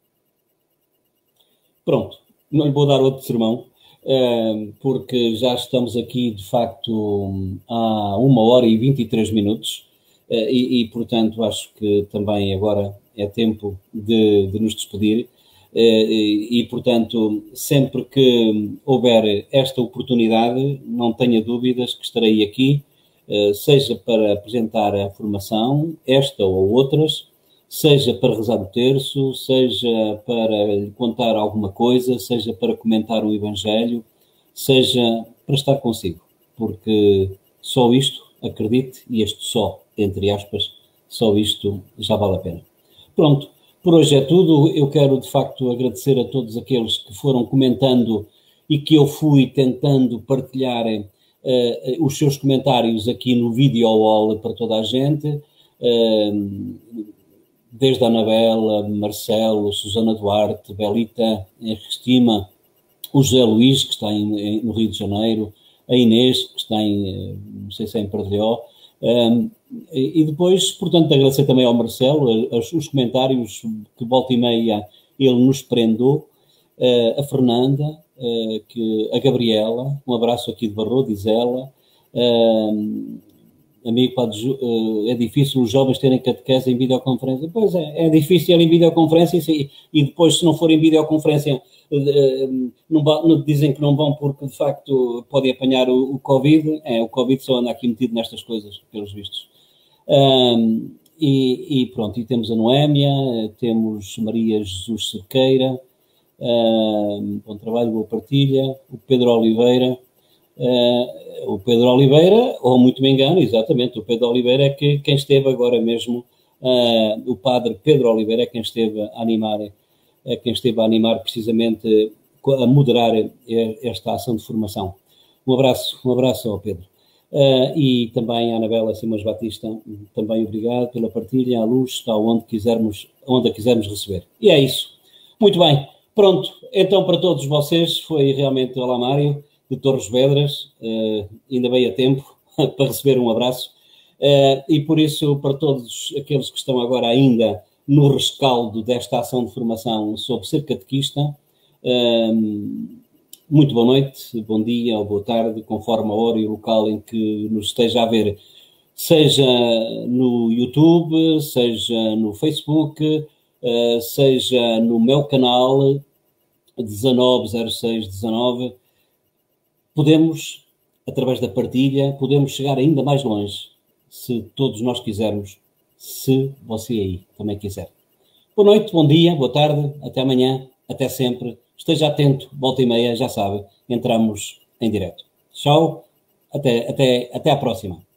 Pronto, não lhe vou dar outro sermão, porque já estamos aqui, de facto, há uma hora e vinte e três minutos e, e portanto, acho que também agora é tempo de, de nos despedir. E, e, portanto, sempre que houver esta oportunidade, não tenha dúvidas que estarei aqui, seja para apresentar a formação, esta ou outras, seja para rezar o terço, seja para lhe contar alguma coisa, seja para comentar o Evangelho, seja para estar consigo, porque só isto, acredite, e este só, entre aspas, só isto já vale a pena. Pronto. Por hoje é tudo. Eu quero, de facto, agradecer a todos aqueles que foram comentando e que eu fui tentando partilhar uh, os seus comentários aqui no Video Wall para toda a gente, uh, desde a Anabela, Marcelo, Susana Duarte, Belita, Estima, o José Luís, que está em, em, no Rio de Janeiro, a Inês, que está em, não sei se é em Perdeu. Um, e depois, portanto, agradecer também ao Marcelo os, os comentários que volta e meia ele nos prendeu, uh, a Fernanda, uh, que, a Gabriela, um abraço aqui de Barro, diz ela, uh, amigo, uh, é difícil os jovens terem catequese em videoconferência. Pois é, é difícil em videoconferência e, e depois, se não for em videoconferência, uh, não, não, dizem que não vão porque, de facto, podem apanhar o, o Covid. É, o Covid só anda aqui metido nestas coisas, pelos vistos. Um, e, e pronto, e temos a Noémia, temos Maria Jesus Cerqueira, um, bom trabalho, boa partilha, o Pedro Oliveira, uh, o Pedro Oliveira, ou muito me engano, exatamente, o Pedro Oliveira é que, quem esteve agora mesmo, uh, o padre Pedro Oliveira é quem esteve a animar, é quem esteve a animar precisamente a moderar esta ação de formação. Um abraço, um abraço ao Pedro. Uh, e também a Anabela Simões Batista, também obrigado pela partilha, à luz, está onde quisermos, onde a quisermos receber. E é isso. Muito bem. Pronto. Então, para todos vocês, foi realmente Olá Mário, de Torres Vedras, uh, ainda bem a tempo para receber um abraço. Uh, e por isso, para todos aqueles que estão agora ainda no rescaldo desta ação de formação sobre ser catequista, uh, muito boa noite, bom dia ou boa tarde, conforme a hora e o local em que nos esteja a ver, seja no YouTube, seja no Facebook, uh, seja no meu canal dezanove zero seis dezanove. Podemos, através da partilha, podemos chegar ainda mais longe, se todos nós quisermos, se você aí também quiser. Boa noite, bom dia, boa tarde, até amanhã, até sempre. Esteja atento, volta e meia, já sabe, entramos em direto. Tchau, até, até, até à próxima.